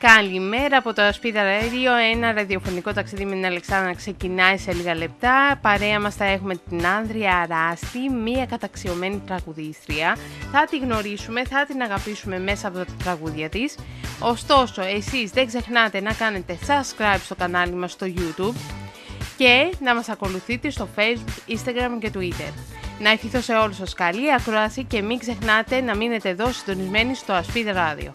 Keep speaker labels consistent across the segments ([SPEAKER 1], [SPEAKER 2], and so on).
[SPEAKER 1] Καλημέρα από το Ασπίδα Radio, ένα ραδιοφωνικό ταξίδι με την Αλεξάνδρα ξεκινάει σε λίγα λεπτά. Παρέα μας θα έχουμε την Άνδρια Ράστη, μία καταξιωμένη τραγουδίστρια. Θα τη γνωρίσουμε, θα την αγαπήσουμε μέσα από τα τραγούδια της. Ωστόσο, εσείς δεν ξεχνάτε να κάνετε subscribe στο κανάλι μας στο YouTube και να μας ακολουθείτε στο Facebook, Instagram και Twitter. Να ευχηθώ σε όλους σας καλή ακρόαση και μην ξεχνάτε να μείνετε εδώ συντονισμένοι στο Ασπίδα Radio.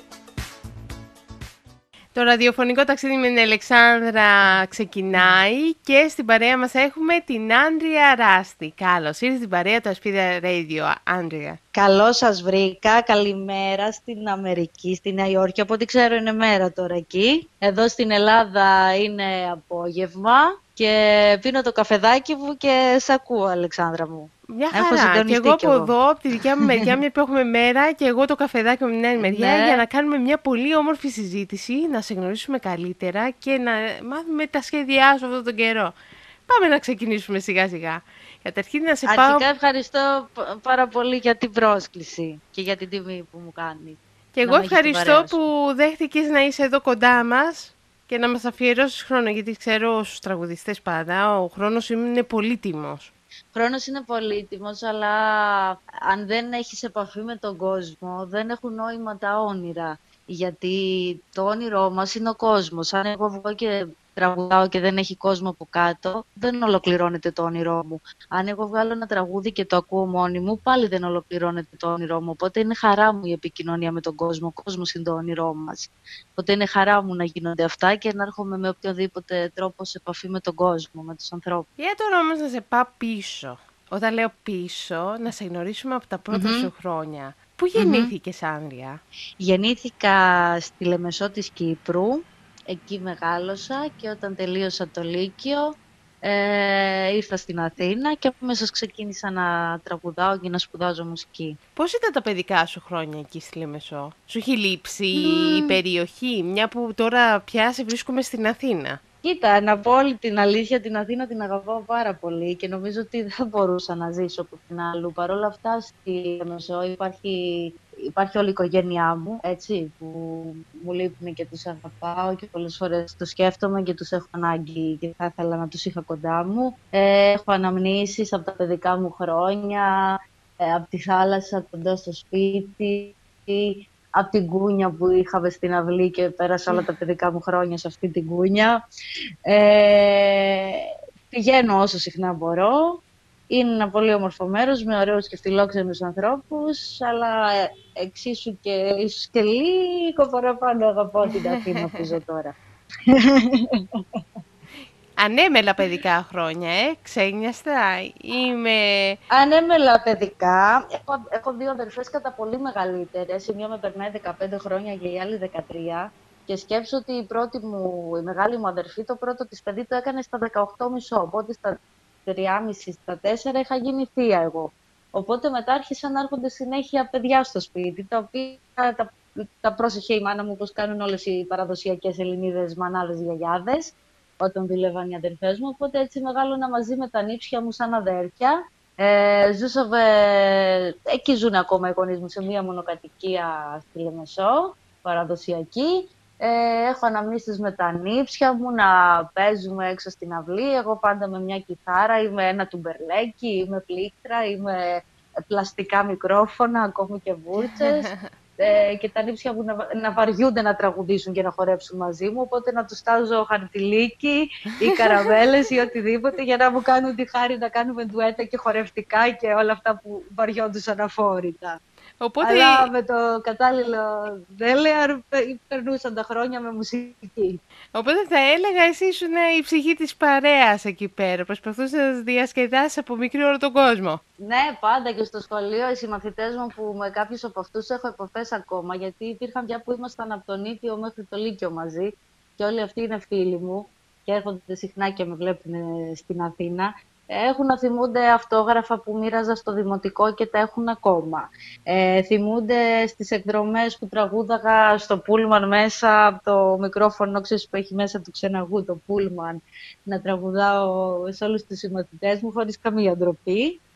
[SPEAKER 1] Το ραδιοφωνικό ταξίδι με την Αλεξάνδρα ξεκινάει και στην παρέα μας έχουμε την Άνδρια Ράστη. Καλώς ήρθες στην παρέα του Ασπίδα Radio, Άνδρια.
[SPEAKER 2] Καλώς σας βρήκα. Καλημέρα στην Αμερική, στη Νέα Υόρκη. Από ό,τι ξέρω είναι μέρα τώρα εκεί. Εδώ στην Ελλάδα είναι απόγευμα και πίνω το καφεδάκι μου και σ' ακούω, Αλεξάνδρα μου.
[SPEAKER 1] Μια χαρά. Και εγώ από εδώ, από τη δικιά μου μεριά, μια που έχουμε μέρα, και εγώ το καφεδάκι μου την άλλη μεριά, για να κάνουμε μια πολύ όμορφη συζήτηση, να σε γνωρίσουμε καλύτερα και να μάθουμε τα σχέδιά σου αυτόν τον καιρό. Πάμε να ξεκινήσουμε σιγά σιγά. Καταρχήν να σε πάω...
[SPEAKER 2] Αρχικά ευχαριστώ πάρα πολύ για την πρόσκληση και για την τιμή που μου κάνει.
[SPEAKER 1] Και εγώ ευχαριστώ που δέχτηκες να είσαι εδώ κοντά μας και να μας αφιερώσεις χρόνο, γιατί ξέρω στους τραγουδιστές πάντα, ο χρόνος είναι πολύτιμος.
[SPEAKER 2] Χρόνος είναι πολύτιμος, αλλά αν δεν έχεις επαφή με τον κόσμο, δεν έχουν νόημα τα όνειρα. Γιατί το όνειρό μας είναι ο κόσμος. Αν εγώ βγω και τραγουδάω και δεν έχει κόσμο από κάτω, δεν ολοκληρώνεται το όνειρό μου. Αν εγώ βγάλω ένα τραγούδι και το ακούω μόνη μου, πάλι δεν ολοκληρώνεται το όνειρό μου. Οπότε είναι χαρά μου η επικοινωνία με τον κόσμο. Ο κόσμος είναι το όνειρό μας. Οπότε είναι χαρά μου να γίνονται αυτά και να έρχομαι με οποιοδήποτε τρόπο σε επαφή με τον κόσμο, με τους ανθρώπους.
[SPEAKER 1] Για τώρα όμως να σε πάω πίσω. Όταν λέω πίσω, να σε γνωρίσουμε από τα πρώτα σου χρόνια. Πού γεννήθηκες, Άνδρια?
[SPEAKER 2] Γεννήθηκα στη Λεμεσό της Κύπρου. Εκεί μεγάλωσα και όταν τελείωσα το Λύκειο ήρθα στην Αθήνα και αμέσως ξεκίνησα να τραγουδάω και να σπουδάζω μουσική.
[SPEAKER 1] Πώς ήταν τα παιδικά σου χρόνια εκεί στη Λεμεσό? Σου έχει λείψει η περιοχή, μια που τώρα πια σε βρίσκουμε στην Αθήνα?
[SPEAKER 2] Κοίτα, να πω όλη την αλήθεια, την Αθήνα την αγαπάω πάρα πολύ και νομίζω ότι δεν θα μπορούσα να ζήσω πουθενά. Παρ' όλα αυτά, στη Λεμεσό υπάρχει όλη η οικογένειά μου, έτσι, που μου λείπουν και τους αγαπάω και πολλές φορές το σκέφτομαι και τους έχω ανάγκη και θα ήθελα να τους είχα κοντά μου. Έχω αναμνήσεις από τα παιδικά μου χρόνια, από τη θάλασσα κοντά στο σπίτι, από την κούνια που είχαμε στην αυλή και πέρασα όλα τα παιδικά μου χρόνια σε αυτή την κούνια. Πηγαίνω όσο συχνά μπορώ. Είναι ένα πολύ όμορφο μέρος με ωραίους και φιλόξενους ανθρώπους, αλλά εξίσου και ίσως και λίγο παραπάνω αγαπώ την Αθήνα που ζω τώρα.
[SPEAKER 1] Ανέμελα παιδικά χρόνια, ξένιαστα,
[SPEAKER 2] Ανέμελα παιδικά. Έχω δύο αδερφές κατά πολύ μεγαλύτερες. Η μία με περνάει 15 χρόνια και η άλλη 13. Και σκέψω ότι η μεγάλη μου αδερφή, το πρώτο της παιδί το έκανε στα 18,5. Οπότε στα 3,5, στα 4 είχα γίνει θεία εγώ. Οπότε μετά άρχισαν να έρχονται συνέχεια παιδιά στο σπίτι, τα οποία τα πρόσεχε η μάνα μου, όπως κάνουν όλες οι παραδοσιακές Ελληνίδες μανάδες γιαγιάδες, όταν δούλευαν οι αδερφές μου. Οπότε έτσι μεγάλωνα μαζί με τα νύψια μου σαν αδέρφια. Εκεί ζουν ακόμα οι γονείς μου, σε μία μονοκατοικία στη Λεμεσό, παραδοσιακή. Έχω αναμνήσεις με τα νύψια μου να παίζουμε έξω στην αυλή. Εγώ πάντα με μια κιθάρα, είμαι ένα τουμπερλέκι, είμαι πλήκτρα, είμαι πλαστικά μικρόφωνα, ακόμη και βούρτσες. Και τα νύψια μου να βαριούνται να τραγουδήσουν και να χορέψουν μαζί μου, οπότε να τους τάζω χαρτιλίκι ή καραβέλες ή οτιδήποτε για να μου κάνουν τη χάρη να κάνουμε ντουέτα και χορευτικά και όλα αυτά που βαριόντουσαν αφόρητα. Οπότε... Αλλά με το κατάλληλο δέλεαρ περνούσαν τα χρόνια με μουσική.
[SPEAKER 1] Οπότε θα έλεγα εσύ ήσουν η ψυχή της παρέας εκεί πέρα. Προσπαθούσες να διασκεδάσεις από μικρή όλο τον κόσμο.
[SPEAKER 2] Ναι, πάντα και στο σχολείο οι συμμαθητές μου που με κάποιους από αυτούς έχω επαφές ακόμα. Γιατί υπήρχαν πια που ήμασταν από τον Νήπιο μέχρι το Λύκειο μαζί. Και όλοι αυτοί είναι φίλοι μου και έρχονται συχνά και με βλέπουν στην Αθήνα. Έχουν να θυμούνται αυτόγραφα που μοίραζα στο δημοτικό και τα έχουν ακόμα. Θυμούνται στις εκδρομές που τραγούδαγα στο πούλμαν μέσα από το μικρόφωνο, ξέρεις, που έχει μέσα του ξεναγού το πούλμαν, να τραγουδάω σε όλους τους συμμαθητές μου χωρίς καμία ντροπή.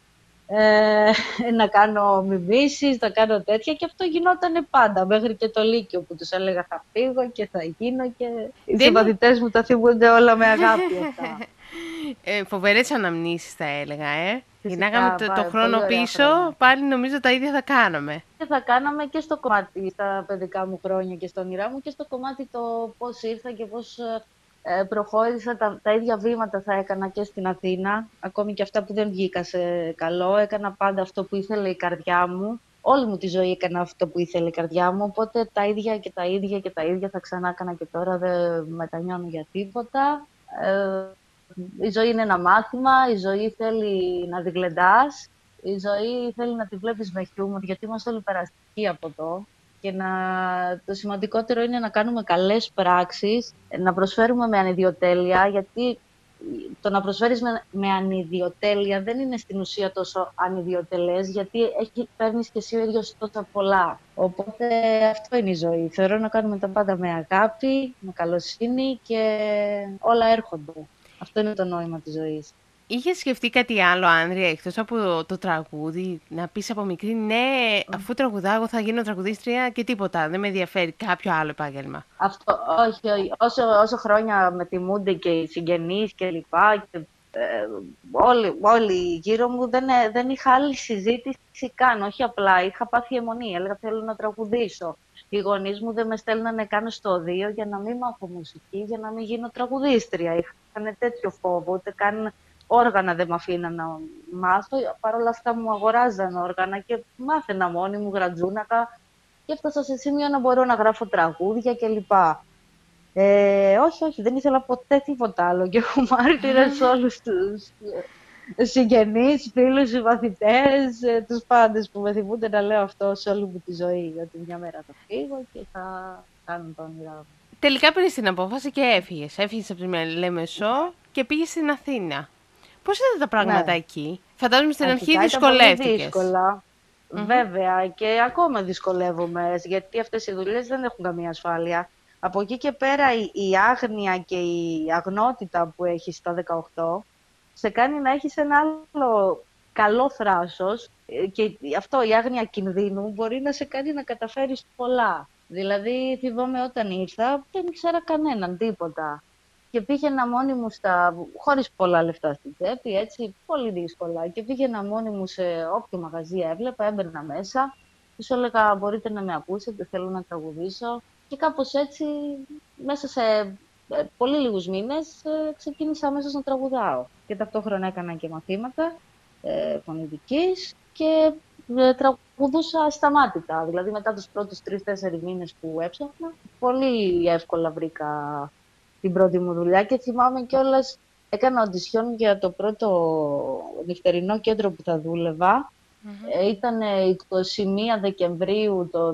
[SPEAKER 2] να κάνω μιμήσεις, να κάνω τέτοια και αυτό γινόταν πάντα, μέχρι και το Λύκειο που τους έλεγα θα φύγω και θα γίνω και οι συμπαθητές μου τα θυμούνται όλα με αγάπη αυτά.
[SPEAKER 1] Φοβερές αναμνήσεις θα έλεγα, Γυρνάγαμε το χρόνο πίσω,
[SPEAKER 2] χρόνια.
[SPEAKER 1] πάλι νομίζω τα ίδια θα κάναμε.
[SPEAKER 2] Και θα κάναμε και στο κομμάτι στα παιδικά μου χρόνια και στα όνειρά μου και στο κομμάτι το πώς ήρθα και πώς προχώρησα. Τα ίδια βήματα θα έκανα και στην Αθήνα, ακόμη και αυτά που δεν βγήκα σε καλό. Έκανα πάντα αυτό που ήθελε η καρδιά μου. Όλη μου τη ζωή έκανα αυτό που ήθελε η καρδιά μου, οπότε τα ίδια και τα ίδια και τα ίδια θα ξανά έκανα και τώρα, δεν μετανιώνω για τίποτα. Η ζωή είναι ένα μάθημα, η ζωή θέλει να τη γλεντάς, η ζωή θέλει να τη βλέπεις με χιούμορ, γιατί είμαστε όλοι περαστικοί από το. Και το σημαντικότερο είναι να κάνουμε καλές πράξεις, να προσφέρουμε με ανιδιοτέλεια, γιατί το να προσφέρεις με ανιδιοτέλεια δεν είναι στην ουσία τόσο ανιδιοτελές, γιατί παίρνεις και εσύ ο ίδιος τόσα πολλά. Οπότε αυτό είναι η ζωή. Θεωρώ να κάνουμε τα πάντα με αγάπη, με καλοσύνη και όλα έρχονται. Αυτό είναι το νόημα της ζωής.
[SPEAKER 1] Είχες σκεφτεί κάτι άλλο, Άνδρια, εκτός από το τραγούδι, να πεις από μικρή, ναι, αφού τραγουδάω θα γίνω τραγουδίστρια και τίποτα, δεν με ενδιαφέρει κάποιο άλλο επάγγελμα?
[SPEAKER 2] Αυτό, όχι. Όσο χρόνια με τιμούνται και οι συγγενείς και λοιπά, και όλοι γύρω μου, δεν είχα άλλη συζήτηση καν, όχι απλά, είχα πάθει αιμονή, έλεγα θέλω να τραγουδήσω. Οι γονείς μου δεν με στέλνανε καν στο οδείο για να μην μάθω μουσική, για να μην γίνω τραγουδίστρια. Είχαν τέτοιο φόβο, ούτε καν όργανα δεν με αφήναν να μάθω. Παρ' όλα αυτά μου αγοράζαν όργανα και μάθαινα μόνη μου, γρατζούνακα, και έφτασα σε σημείο να μπορώ να γράφω τραγούδια κλπ. Όχι, δεν ήθελα ποτέ τίποτα άλλο και έχω μάρτυρες όλους τους συγγενείς, φίλους, συμμαθητές, τους πάντες που με θυμούνται να λέω αυτό σε όλη μου τη ζωή, ότι μια μέρα θα φύγω και θα κάνω τα όνειρά μου.
[SPEAKER 1] Τελικά πήρες την απόφαση και έφυγες. Έφυγες από τη Λέμεσό και πήγες στην Αθήνα. Πώς ήταν τα πράγματα εκεί? Φαντάζομαι στην αρχή δυσκολεύτηκες.
[SPEAKER 2] Ήταν πολύ δύσκολα. Βέβαια, και ακόμα δυσκολεύομαι, γιατί αυτές οι δουλειές δεν έχουν καμία ασφάλεια. Από εκεί και πέρα η άγνοια και η αγνότητα που έχεις στα 18 σε κάνει να έχεις ένα άλλο καλό θράσος, και αυτό, η άγνοια κινδύνου, μπορεί να σε κάνει να καταφέρεις πολλά. Δηλαδή, θυμάμαι όταν ήρθα, δεν ήξερα κανέναν, τίποτα. Και πήγαινα μόνη μου χωρίς πολλά λεφτά στην τσέπη, έτσι, πολύ δύσκολα. Και πήγαινα μόνη μου σε όποιο μαγαζί έβλεπα, έμπαιρνα μέσα. Τους έλεγα, μπορείτε να με ακούσετε, θέλω να τραγουδήσω. Και κάπως έτσι, μέσα σε πολύ λίγους μήνες, ξεκίνησα αμέσως να τραγουδάω. Και ταυτόχρονα έκανα και μαθήματα φωνητικής και τραγουδούσα ασταμάτητα. Δηλαδή, μετά τους πρώτους 3-4 μήνες που έψαχνα, πολύ εύκολα βρήκα την πρώτη μου δουλειά και θυμάμαι κιόλας, έκανα οντισιόν για το πρώτο νυχτερινό κέντρο που θα δούλευα. Ήταν 21 Δεκεμβρίου το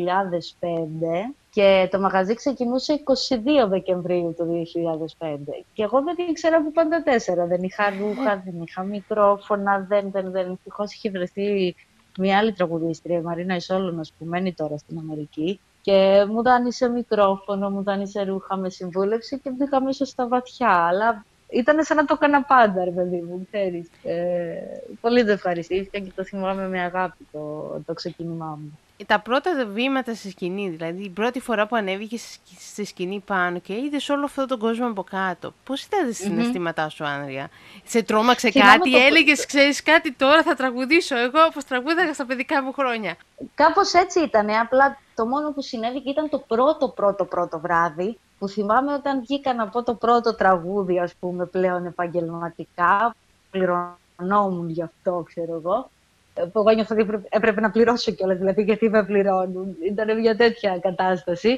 [SPEAKER 2] 2005 και το μαγαζί ξεκινούσε 22 Δεκεμβρίου το 2005. Και εγώ δεν ήξερα που πάντα 4. Δεν είχα ρούχα, δεν είχα μικρόφωνα, δεν. Ευτυχώς είχε βρεθεί μια άλλη τραγουδίστρια, η Μαρίνα Ισόλωνος, που μένει τώρα στην Αμερική. Και μου δάνεισε μικρόφωνο, μου δάνεισε ρούχα, με συμβούλευση και μπήκα μέσα στα βαθιά. Αλλά ήταν σαν να το έκανα πάντα, ρε παιδί μου, ξέρεις. Πολύ το ευχαριστήθηκα και το θυμάμαι με αγάπη το ξεκίνημά μου.
[SPEAKER 1] Τα πρώτα βήματα στη σκηνή, δηλαδή η πρώτη φορά που ανέβηκες στη σκηνή πάνω και είδες όλο αυτόν τον κόσμο από κάτω, πώς ήταν τα συναισθήματά σου, Άνδρια? Σε τρόμαξε κάτι, έλεγες, ξέρεις κάτι, τώρα θα τραγουδήσω εγώ όπως τραγούδαγα στα παιδικά μου χρόνια?
[SPEAKER 2] Κάπως έτσι ήταν, απλά το μόνο που συνέβη και ήταν το πρώτο βράδυ, που θυμάμαι όταν βγήκα να πω το πρώτο τραγούδι, ας πούμε, πλέον επαγγελματικά, πληρωνόμουν γι' αυτό, ξέρω εγώ, που εγώ νιώθω ότι έπρεπε να πληρώσω κιόλας, δηλαδή γιατί με πληρώνουν. Ήταν μια τέτοια κατάσταση.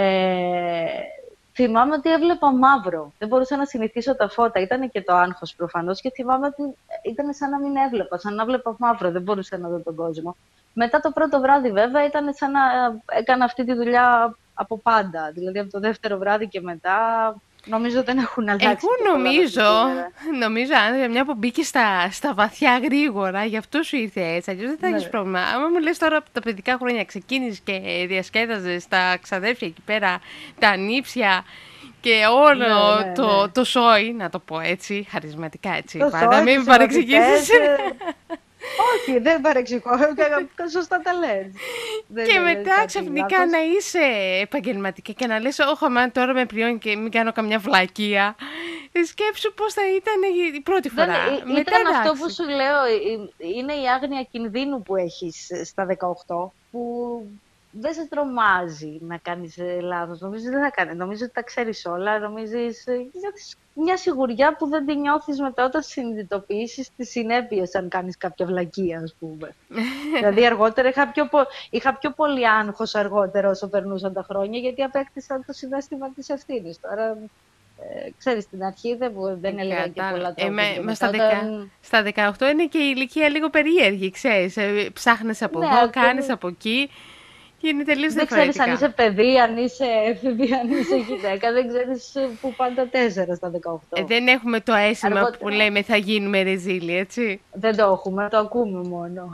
[SPEAKER 2] Θυμάμαι ότι έβλεπα μαύρο. Δεν μπορούσα να συνηθίσω τα φώτα. Ήταν και το άγχος προφανώς και θυμάμαι ότι ήταν σαν να μην έβλεπα, σαν να βλέπα μαύρο. Δεν μπορούσα να δω τον κόσμο. Μετά το πρώτο βράδυ βέβαια ήταν σαν να έκανα αυτή τη δουλειά από πάντα. Δηλαδή από το δεύτερο βράδυ και μετά νομίζω δεν έχουν αλλάξει.
[SPEAKER 1] Εγώ νομίζω, Άνδρια, μια που μπήκε στα βαθιά γρήγορα, γι' αυτό σου ήρθε έτσι, αλλιώς δεν θα έχεις πρόβλημα. Άμα μου λες τώρα από τα παιδικά χρόνια ξεκίνησες και διασκέδαζες τα ξαδέρφια εκεί πέρα, τα νύψια και όλο το σόι, να το πω έτσι, χαρισματικά έτσι, πάντα, μην με παρεξηγήσεις.
[SPEAKER 2] Όχι, δεν παρεξηγώ. Σωστά τα λες.
[SPEAKER 1] Και μετά ξαφνικά να είσαι επαγγελματική και να λες όχι, αμάν τώρα με πληρώνει και μην κάνω καμιά βλακεία. Σκέψου πώς θα ήταν η πρώτη φορά.
[SPEAKER 2] Ήταν αυτό που σου λέω, είναι η άγνοια κινδύνου που έχεις στα 18, που δεν σε τρομάζει να κάνεις λάθος. Νομίζεις δεν θα κάνει. Νομίζεις ότι τα ξέρεις όλα. Νομίζεις μια σιγουριά που δεν τη νιώθεις μετά όταν συνειδητοποιήσεις τις συνέπειες αν κάνεις κάποια βλακεία, ας πούμε. Δηλαδή αργότερα είχα πιο πολύ άγχος αργότερα όσο περνούσαν τα χρόνια, γιατί απέκτησα το συναίσθημα της ευθύνης. Τώρα, ξέρεις, στην αρχή δεν έλεγα και πολλά τραγούδια.
[SPEAKER 1] Στα 18 είναι και η ηλικία λίγο περίεργη, ξέρεις. Ψάχνεις από εδώ, κάνεις από εκεί. Είναι τελείως διαφορετικά.
[SPEAKER 2] Δεν ξέρεις αν είσαι παιδί, αν είσαι έφηβη, αν είσαι γυναίκα. Δεν ξέρεις που πάνε τα 4 στα 18.
[SPEAKER 1] Δεν έχουμε το αίσθημα που λέμε θα γίνουμε ρεζίλοι, έτσι.
[SPEAKER 2] Δεν το έχουμε, το ακούμε μόνο.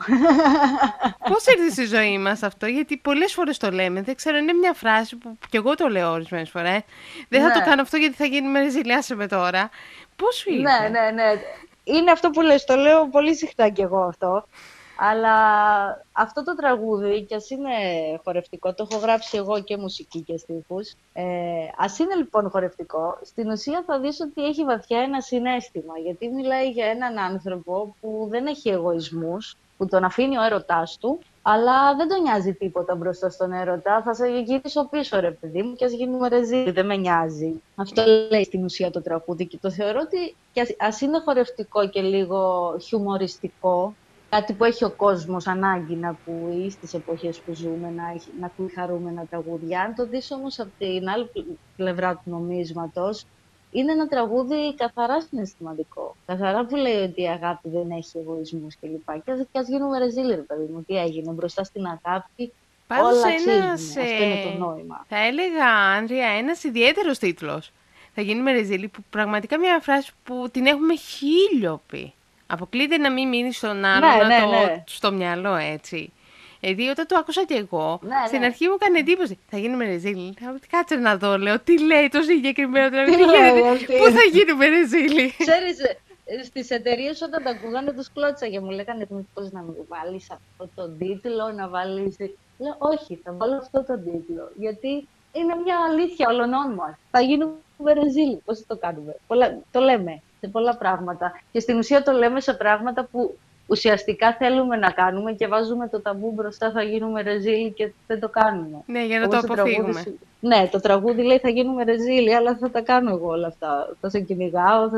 [SPEAKER 1] Πώς ήρθε στη ζωή μας αυτό, γιατί πολλές φορές το λέμε. Δεν ξέρω, είναι μια φράση που κι εγώ το λέω ορισμένες φορές. Δεν θα το κάνω αυτό γιατί θα γίνουμε ρεζίλοι, άσε με τώρα. Πώς σου ήρθε?
[SPEAKER 2] Ναι. Είναι αυτό που λες, το λέω πολύ συχνά κι εγώ αυτό. Αλλά αυτό το τραγούδι, κι ας είναι χορευτικό, το έχω γράψει εγώ και μουσική και στίχους. Ας είναι λοιπόν χορευτικό, στην ουσία θα δεις ότι έχει βαθιά ένα συναίσθημα. Γιατί μιλάει για έναν άνθρωπο που δεν έχει εγωισμούς, που τον αφήνει ο έρωτάς του, αλλά δεν τον νοιάζει τίποτα μπροστά στον έρωτα. Θα σε γυρίσω πίσω, ρε παιδί μου, κι ας γίνουμε ρεζίλοι, δεν με νοιάζει. Αυτό λέει στην ουσία το τραγούδι και το θεωρώ ότι ας είναι χορευτικό και λίγο χιουμοριστικό. Κάτι που έχει ο κόσμος ανάγκη να ακούει στις εποχές που ζούμε, να ακούει χαρούμενα τραγούδια. Αν το δεις όμως από την άλλη πλευρά του νομίσματος, είναι ένα τραγούδι καθαρά συναισθηματικό. Καθαρά που λέει ότι η αγάπη δεν έχει εγωισμούς κλπ. Και ας γίνουμε ρεζίλοι, ρε παιδί μου. Τι έγινε μπροστά στην αγάπη, όλα αξίζουν. Αυτό είναι το νόημα.
[SPEAKER 1] Θα έλεγα, Άνδρια, ένας ιδιαίτερος τίτλος. Θα γίνουμε ρεζίλοι, που πραγματικά μια φράση που την έχουμε χίλιο πει. Αποκλείται να μην μείνει στον άλλο, στο μυαλό, έτσι. Δηλαδή, όταν το άκουσα κι εγώ, στην αρχή μου έκανε εντύπωση. Θα γίνουμε ρεζίλοι. Κάτσε να δω, λέω, τι λέει το συγκεκριμένο τραγούδι. Πού θα γίνουμε ρεζίλοι?
[SPEAKER 2] Ξέρεις, στις εταιρείες όταν τα ακούγανε τους κλώτσαγε. Μου λέγανε πώς να μου βάλεις αυτό το τίτλο, να βάλεις... Λέω, όχι, θα βάλω αυτό το τίτλο. Γιατί είναι μια αλήθεια όλων μας. Θα γίνουμε ρεζίλοι. Πώς το κάνουμε? Το λέμε σε πολλά πράγματα. Και στην ουσία το λέμε σε πράγματα που ουσιαστικά θέλουμε να κάνουμε και βάζουμε το ταμπού μπροστά, θα γίνουμε ρεζίλοι και δεν το κάνουμε.
[SPEAKER 1] Ναι, για να το αποφύγουμε.
[SPEAKER 2] Ναι, το τραγούδι λέει θα γίνουμε ρεζίλοι, αλλά θα τα κάνω εγώ όλα αυτά. Θα σε κυνηγάω,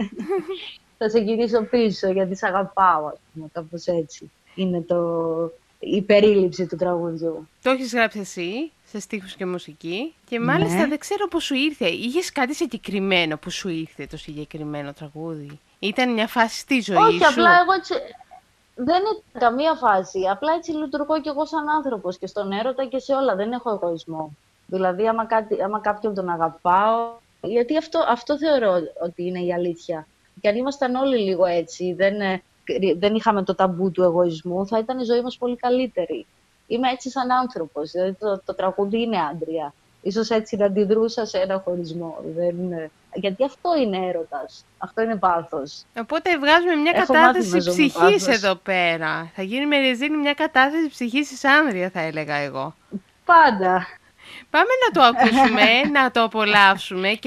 [SPEAKER 2] θα σε γυρίσω πίσω γιατί σε αγαπάω, ας πούμε, κάπως έτσι. Είναι η περίληψη του τραγουδιού.
[SPEAKER 1] Το έχεις γράψει εσύ, σε στίχους και μουσική, και μάλιστα δεν ξέρω πώς σου ήρθε. Είχες κάτι συγκεκριμένο που σου ήρθε το συγκεκριμένο τραγούδι? Ήταν μια φάση στη ζωή σου?
[SPEAKER 2] Όχι, απλά εγώ έτσι... Δεν είναι καμία φάση. Απλά έτσι λειτουργώ κι εγώ σαν άνθρωπος και στον έρωτα και σε όλα. Δεν έχω εγωισμό. Δηλαδή, άμα κάποιον τον αγαπάω... Γιατί αυτό θεωρώ ότι είναι η αλήθεια. Και αν ήμασταν όλοι λίγο έτσι, δεν είχαμε το ταμπού του εγωισμού, θα ήταν η ζωή μας πολύ καλύτερη. Είμαι έτσι σαν άνθρωπος. Δηλαδή, το τραγούδι είναι άντρια. Ίσως έτσι να αντιδρούσα σε ένα χωρισμό. Γιατί αυτό είναι έρωτας. Αυτό είναι πάθος.
[SPEAKER 1] Οπότε βγάζουμε μια κατάθεση ψυχής εδώ πέρα. Θα γίνει με ρεζίλη μια κατάθεση ψυχής της Άνδρια, θα έλεγα εγώ.
[SPEAKER 2] Πάντα.
[SPEAKER 1] Πάμε να το ακούσουμε, να το απολαύσουμε και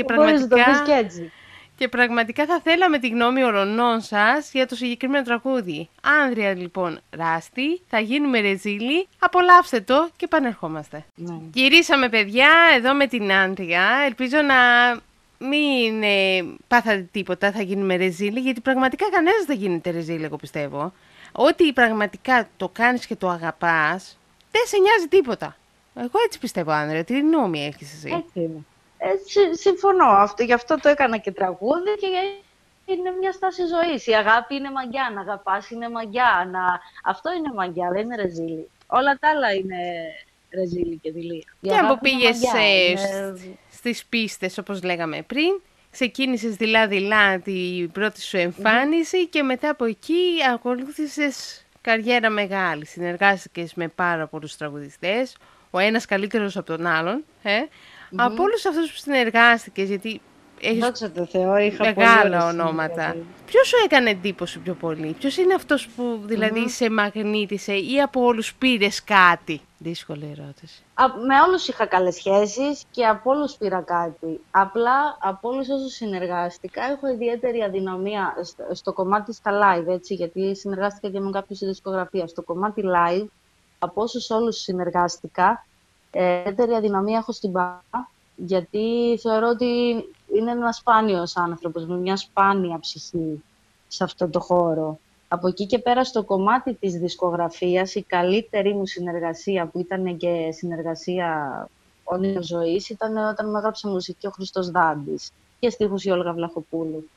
[SPEAKER 1] πραγματικά θα θέλαμε τη γνώμη ορονών σας για το συγκεκριμένο τραγούδι. Άνδρια λοιπόν Ράστη, θα γίνουμε ρεζίλοι, απολαύστε το και επανερχόμαστε. Ναι. Γυρίσαμε παιδιά εδώ με την Άνδρια, ελπίζω να μην πάθατε τίποτα, θα γίνουμε ρεζίλοι, γιατί πραγματικά κανένας δεν γίνεται ρεζίλοι, εγώ πιστεύω. Ό,τι πραγματικά το κάνεις και το αγαπάς, δεν σε νοιάζει τίποτα. Εγώ έτσι πιστεύω, Άνδρια, τι γνώμη έχεις εσύ?
[SPEAKER 2] Έτσι είναι. Συμφωνώ. Γι' αυτό το έκανα και τραγούδι και είναι μια στάση ζωής. Η αγάπη είναι μαγιά, να αγαπάς είναι μαγιά. Αυτό είναι μαγιά, δεν είναι ρεζίλι. Όλα τα άλλα είναι ρεζίλι και δειλία.
[SPEAKER 1] Και αν πήγες στις πίστες, όπως λέγαμε πριν, ξεκίνησες δειλά-δειλά την πρώτη σου εμφάνιση και μετά από εκεί ακολούθησες καριέρα μεγάλη. Συνεργάστηκες με πάρα πολλούς τραγουδιστές, ο ένας καλύτερος από τον άλλον. Από όλους αυτούς που συνεργάστηκες, γιατί έχεις
[SPEAKER 2] Δόξα τω Θεώ, είχα πολύ
[SPEAKER 1] μεγάλα
[SPEAKER 2] ωραία
[SPEAKER 1] ονόματα.
[SPEAKER 2] συνεργασία.
[SPEAKER 1] Ποιος σου έκανε εντύπωση πιο πολύ? Ποιος είναι αυτός που δηλαδή σε μαγνήτησε ή από όλους πήρες κάτι? Δύσκολη ερώτηση.
[SPEAKER 2] Με όλους είχα καλές σχέσεις και από όλους πήρα κάτι. Απλά από όλους όσους συνεργάστηκα έχω ιδιαίτερη αδυναμία στο κομμάτι στα live, έτσι, γιατί συνεργάστηκα και με κάποιους στη δισκογραφία. Στο κομμάτι live, από όσους όλους συνεργάστηκα, ιδιαίτερη αδυναμία έχω στην μπάλα, γιατί θεωρώ ότι είναι ένας σπάνιος άνθρωπος, με μια σπάνια ψυχή σε αυτό το χώρο. Από εκεί και πέρα στο κομμάτι της δισκογραφίας, η καλύτερη μου συνεργασία, που ήταν και συνεργασία όνειρο ζωής, ήταν όταν μου έγραψε μουσική ο Χριστός Δάντης και στίχους η Όλγα Βλαχοπούλου.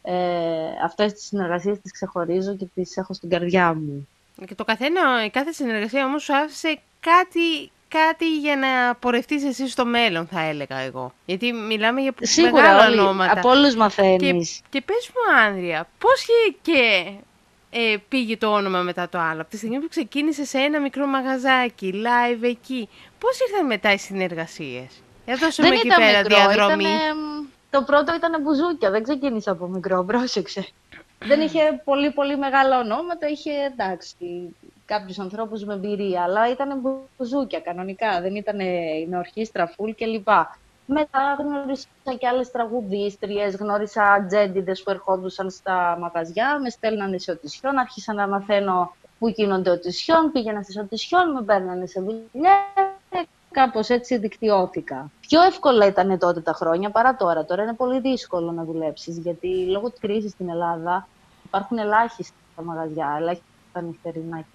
[SPEAKER 2] Αυτές τις συνεργασίες τις ξεχωρίζω και τις έχω στην καρδιά μου.
[SPEAKER 1] Και το καθένα, η κάθε συνεργασία όμως σου άφησε κάτι για να πορευτείς εσύ στο μέλλον, θα έλεγα εγώ. Γιατί μιλάμε για
[SPEAKER 2] Σίγουρα,
[SPEAKER 1] μεγάλα
[SPEAKER 2] όλοι,
[SPEAKER 1] ονόματα.
[SPEAKER 2] από όλους μαθαίνεις.
[SPEAKER 1] Και πες μου, Άνδρια, πώς και πήγε το όνομα μετά το άλλο? Από τη στιγμή που ξεκίνησε σε ένα μικρό μαγαζάκι, live εκεί, πώς ήρθαν μετά οι συνεργασίες? Δώσε μου εκεί πέρα
[SPEAKER 2] μικρό,
[SPEAKER 1] διαδρομή.
[SPEAKER 2] Το πρώτο ήταν μπουζούκια, δεν ξεκίνησα από μικρό, πρόσεξε. Δεν είχε πολύ πολύ μεγάλα ονόματα, είχε εντάξει κάποιους ανθρώπους με εμπειρία, αλλά ήταν μπουζούκια κανονικά, δεν ήταν με ορχήστρα φουλ κλπ. Μετά γνώρισα και άλλες τραγουδίστριες, γνώρισα τζέντιδες που ερχόντουσαν στα μαγαζιά, με στέλνανε σε οτισιόν, άρχισα να μαθαίνω πού γίνονται οτισιόν, πήγαινα στις οτισιόν, με παίρνανε σε δουλειές. Κάπως έτσι δικτυώθηκα. Πιο εύκολα ήταν τότε τα χρόνια παρά τώρα. Τώρα είναι πολύ δύσκολο να δουλέψεις, γιατί λόγω της κρίσης στην Ελλάδα υπάρχουν ελάχιστα μαγαζιά, ελάχιστα νυχτερινά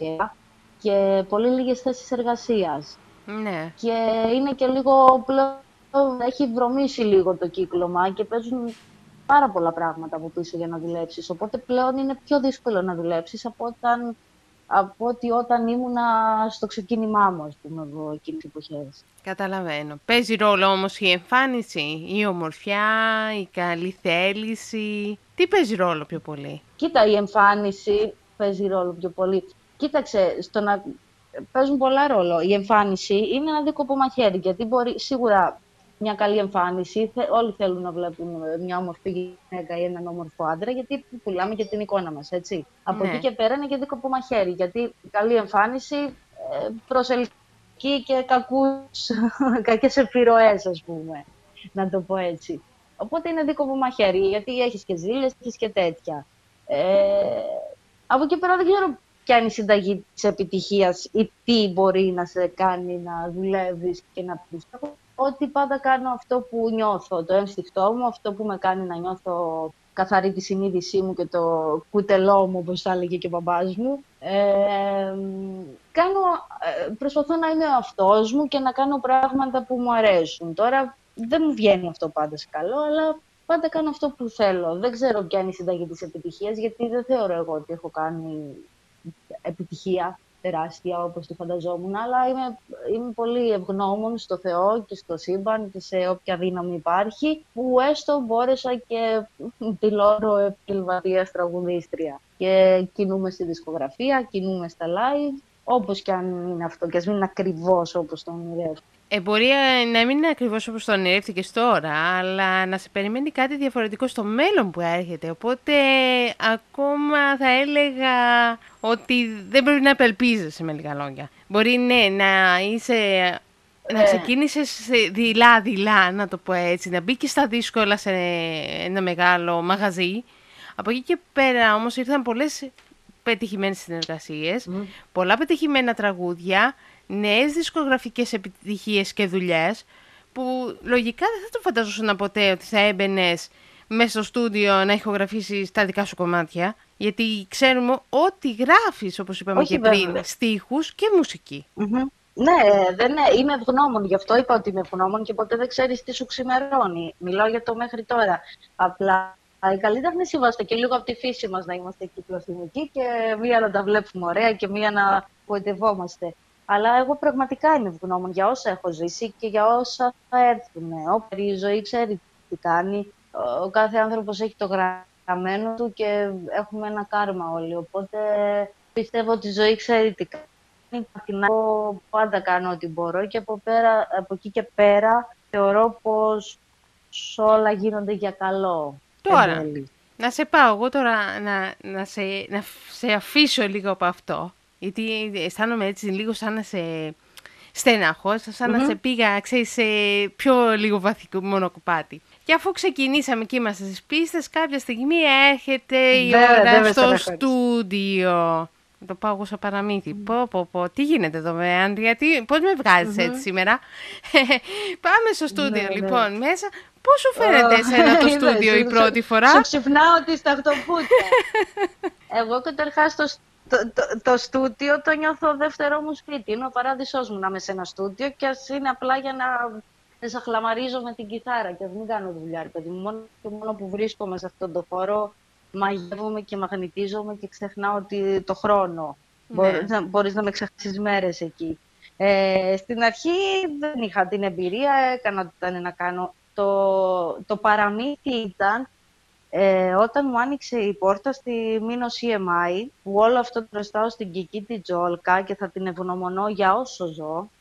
[SPEAKER 2] και πολύ λίγες θέσεις εργασίας.
[SPEAKER 1] Ναι.
[SPEAKER 2] Και είναι και λίγο πλέον, έχει βρωμίσει λίγο το κύκλωμα και παίζουν πάρα πολλά πράγματα από πίσω για να δουλέψεις. Οπότε πλέον είναι πιο δύσκολο να δουλέψεις από ότι όταν ήμουνα στο ξεκίνημά μου, ας πούμε, εγώ εκείνες τις εποχές.
[SPEAKER 1] Καταλαβαίνω. Παίζει ρόλο όμως η εμφάνιση, η ομορφιά, η καλή θέληση? Τι παίζει ρόλο πιο πολύ?
[SPEAKER 2] Κοίτα, η εμφάνιση παίζει ρόλο πιο πολύ. Κοίταξε, παίζουν πολλά ρόλο. Η εμφάνιση είναι ένα δίκοπο μαχαίρι, γιατί μπορεί σίγουρα μια καλή εμφάνιση, όλοι θέλουν να βλέπουν μια όμορφη γυναίκα ή έναν όμορφο άντρα, γιατί πουλάμε και την εικόνα μας, έτσι. Από εκεί και πέρα είναι και δίκοπο μαχαίρι, γιατί η καλή εμφάνιση προσελκύει και κακές επιρροές, ας πούμε, να το πω έτσι. Οπότε είναι δίκοπο μαχαίρι, γιατί έχεις και ζήλες, έχεις και τέτοια. Από εκεί πέρα δεν ξέρω ποια είναι η συνταγή της επιτυχίας ή τι μπορεί να σε κάνει να δουλεύεις και να πεις. Ότι πάντα κάνω αυτό που νιώθω, το ένστικτό μου, αυτό που με κάνει να νιώθω καθαρή τη συνείδησή μου και το κουτελό μου, όπως θα έλεγε και ο μπαμπάς μου. Προσπαθώ να είμαι ο αυτός μου και να κάνω πράγματα που μου αρέσουν. Τώρα δεν μου βγαίνει αυτό πάντα σε καλό, αλλά πάντα κάνω αυτό που θέλω. Δεν ξέρω ποια είναι η συνταγή της επιτυχίας, γιατί δεν θεωρώ εγώ ότι έχω κάνει επιτυχία τεράστια όπως τη φανταζόμουν, αλλά είμαι πολύ ευγνώμων στο Θεό και στο σύμπαν και σε όποια δύναμη υπάρχει, που έστω μπόρεσα και δηλώνω επαγγελματίας τραγουδίστρια. Και κινούμε στη δισκογραφία, κινούμε στα live, όπως και αν είναι αυτό, και ας μην είναι ακριβώς όπως το ονειρεύω.
[SPEAKER 1] Μπορεί να μην είναι ακριβώς όπως το ονειρεύτηκες τώρα, αλλά να σε περιμένει κάτι διαφορετικό στο μέλλον που έρχεται. Οπότε ακόμα θα έλεγα ότι δεν πρέπει να απελπίζεσαι, με λίγα λόγια. Μπορεί να ξεκίνησες δειλά-δειλά, να το πω έτσι, να μπήκες στα δύσκολα σε ένα μεγάλο μαγαζί. Από εκεί και πέρα όμως ήρθαν πολλές πετυχημένες συνεργασίες, πολλά πετυχημένα τραγούδια, νέες δισκογραφικές επιτυχίες και δουλειές, που λογικά δεν θα το φανταζόσουν ποτέ ότι θα έμπαινες μέσα στο στούντιο να ηχογραφήσεις τα δικά σου κομμάτια, γιατί ξέρουμε ότι γράφεις, όπως είπαμε και πριν, στίχους και μουσική.
[SPEAKER 2] Ναι, είμαι ευγνώμων. Γι' αυτό είπα ότι είμαι ευγνώμων και ποτέ δεν ξέρεις τι σου ξημερώνει. Μιλάω για το μέχρι τώρα. Απλά οι καλλιτέχνες είμαστε και λίγο από τη φύση μας να είμαστε κυκλοθυμικοί και μία να τα βλέπουμε ωραία και μία να γοητευόμαστε. Αλλά εγώ πραγματικά είμαι ευγνώμων για όσα έχω ζήσει και για όσα θα έρθουν. Η ζωή ξέρει τι κάνει. Ο κάθε άνθρωπος έχει το γραμμένο του και έχουμε ένα κάρμα όλοι. Οπότε πιστεύω ότι η ζωή ξέρει τι κάνει. Εγώ πάντα κάνω ό,τι μπορώ και από εκεί και πέρα θεωρώ πως όλα γίνονται για καλό εν
[SPEAKER 1] Τώρα,
[SPEAKER 2] τέλει.
[SPEAKER 1] να σε πάω εγώ τώρα να σε αφήσω λίγο από αυτό. Γιατί αισθάνομαι έτσι λίγο σαν να σε στεναχώ, σαν να σε πήγα, ξέρεις, σε πιο λίγο βαθύ μονοκοπάτι. Και αφού ξεκινήσαμε και είμαστε στις πίστες, κάποια στιγμή έρχεται η ώρα στο στούντιο. Το πάω εγώ στο παραμύθι. Πω, τι γίνεται εδώ με Άντρια, πώς με βγάζεις έτσι σήμερα. Πάμε στο στούντιο λοιπόν μέσα. Πώς σου φαίνεται εσένα το στούντιο η πρώτη φορά?
[SPEAKER 2] Σου ξυπνάω τη σταχτοπούτια. Εγώ καταρχάς το στούντιο το νιώθω δεύτερο μου σπίτι. Είναι ο παράδεισός μου να είμαι σε ένα στούντιο και ας είναι απλά για να σαχλαμαρίζω με την κιθάρα και ας μην κάνω δουλειά, ρε παιδί μου. Μόνο και μόνο που βρίσκομαι σε αυτόν τον χώρο μαγεύομαι και μαγνητίζομαι και ξεχνάω ότι το χρόνο.
[SPEAKER 1] Ναι.
[SPEAKER 2] Μπορείς να με ξεχάσεις μέρες εκεί. Στην αρχή δεν είχα την εμπειρία, έκανα ό,τι ήταν να κάνω. Το παραμύθι ήταν όταν μου άνοιξε η πόρτα στη Μήνος EMI, που όλο αυτό το μπροστάω στην Κική τη Τζόλκα και θα την ευγνωμονώ για όσο ζω.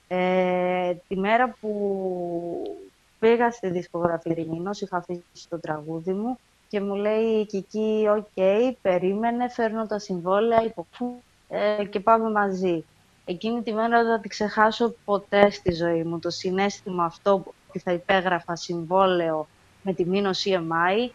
[SPEAKER 2] Τη μέρα που πήγα στη δισκογραφία τη Μήνος, είχα αφήσει το τραγούδι μου και μου λέει η Κική, «ΟΚ, περίμενε, φέρνω τα συμβόλαια, και πάμε μαζί». Εκείνη τη μέρα δεν θα τη ξεχάσω ποτέ στη ζωή μου. Το συναίσθημα αυτό που θα υπέγραφα συμβόλαιο με τη Μήνος EMI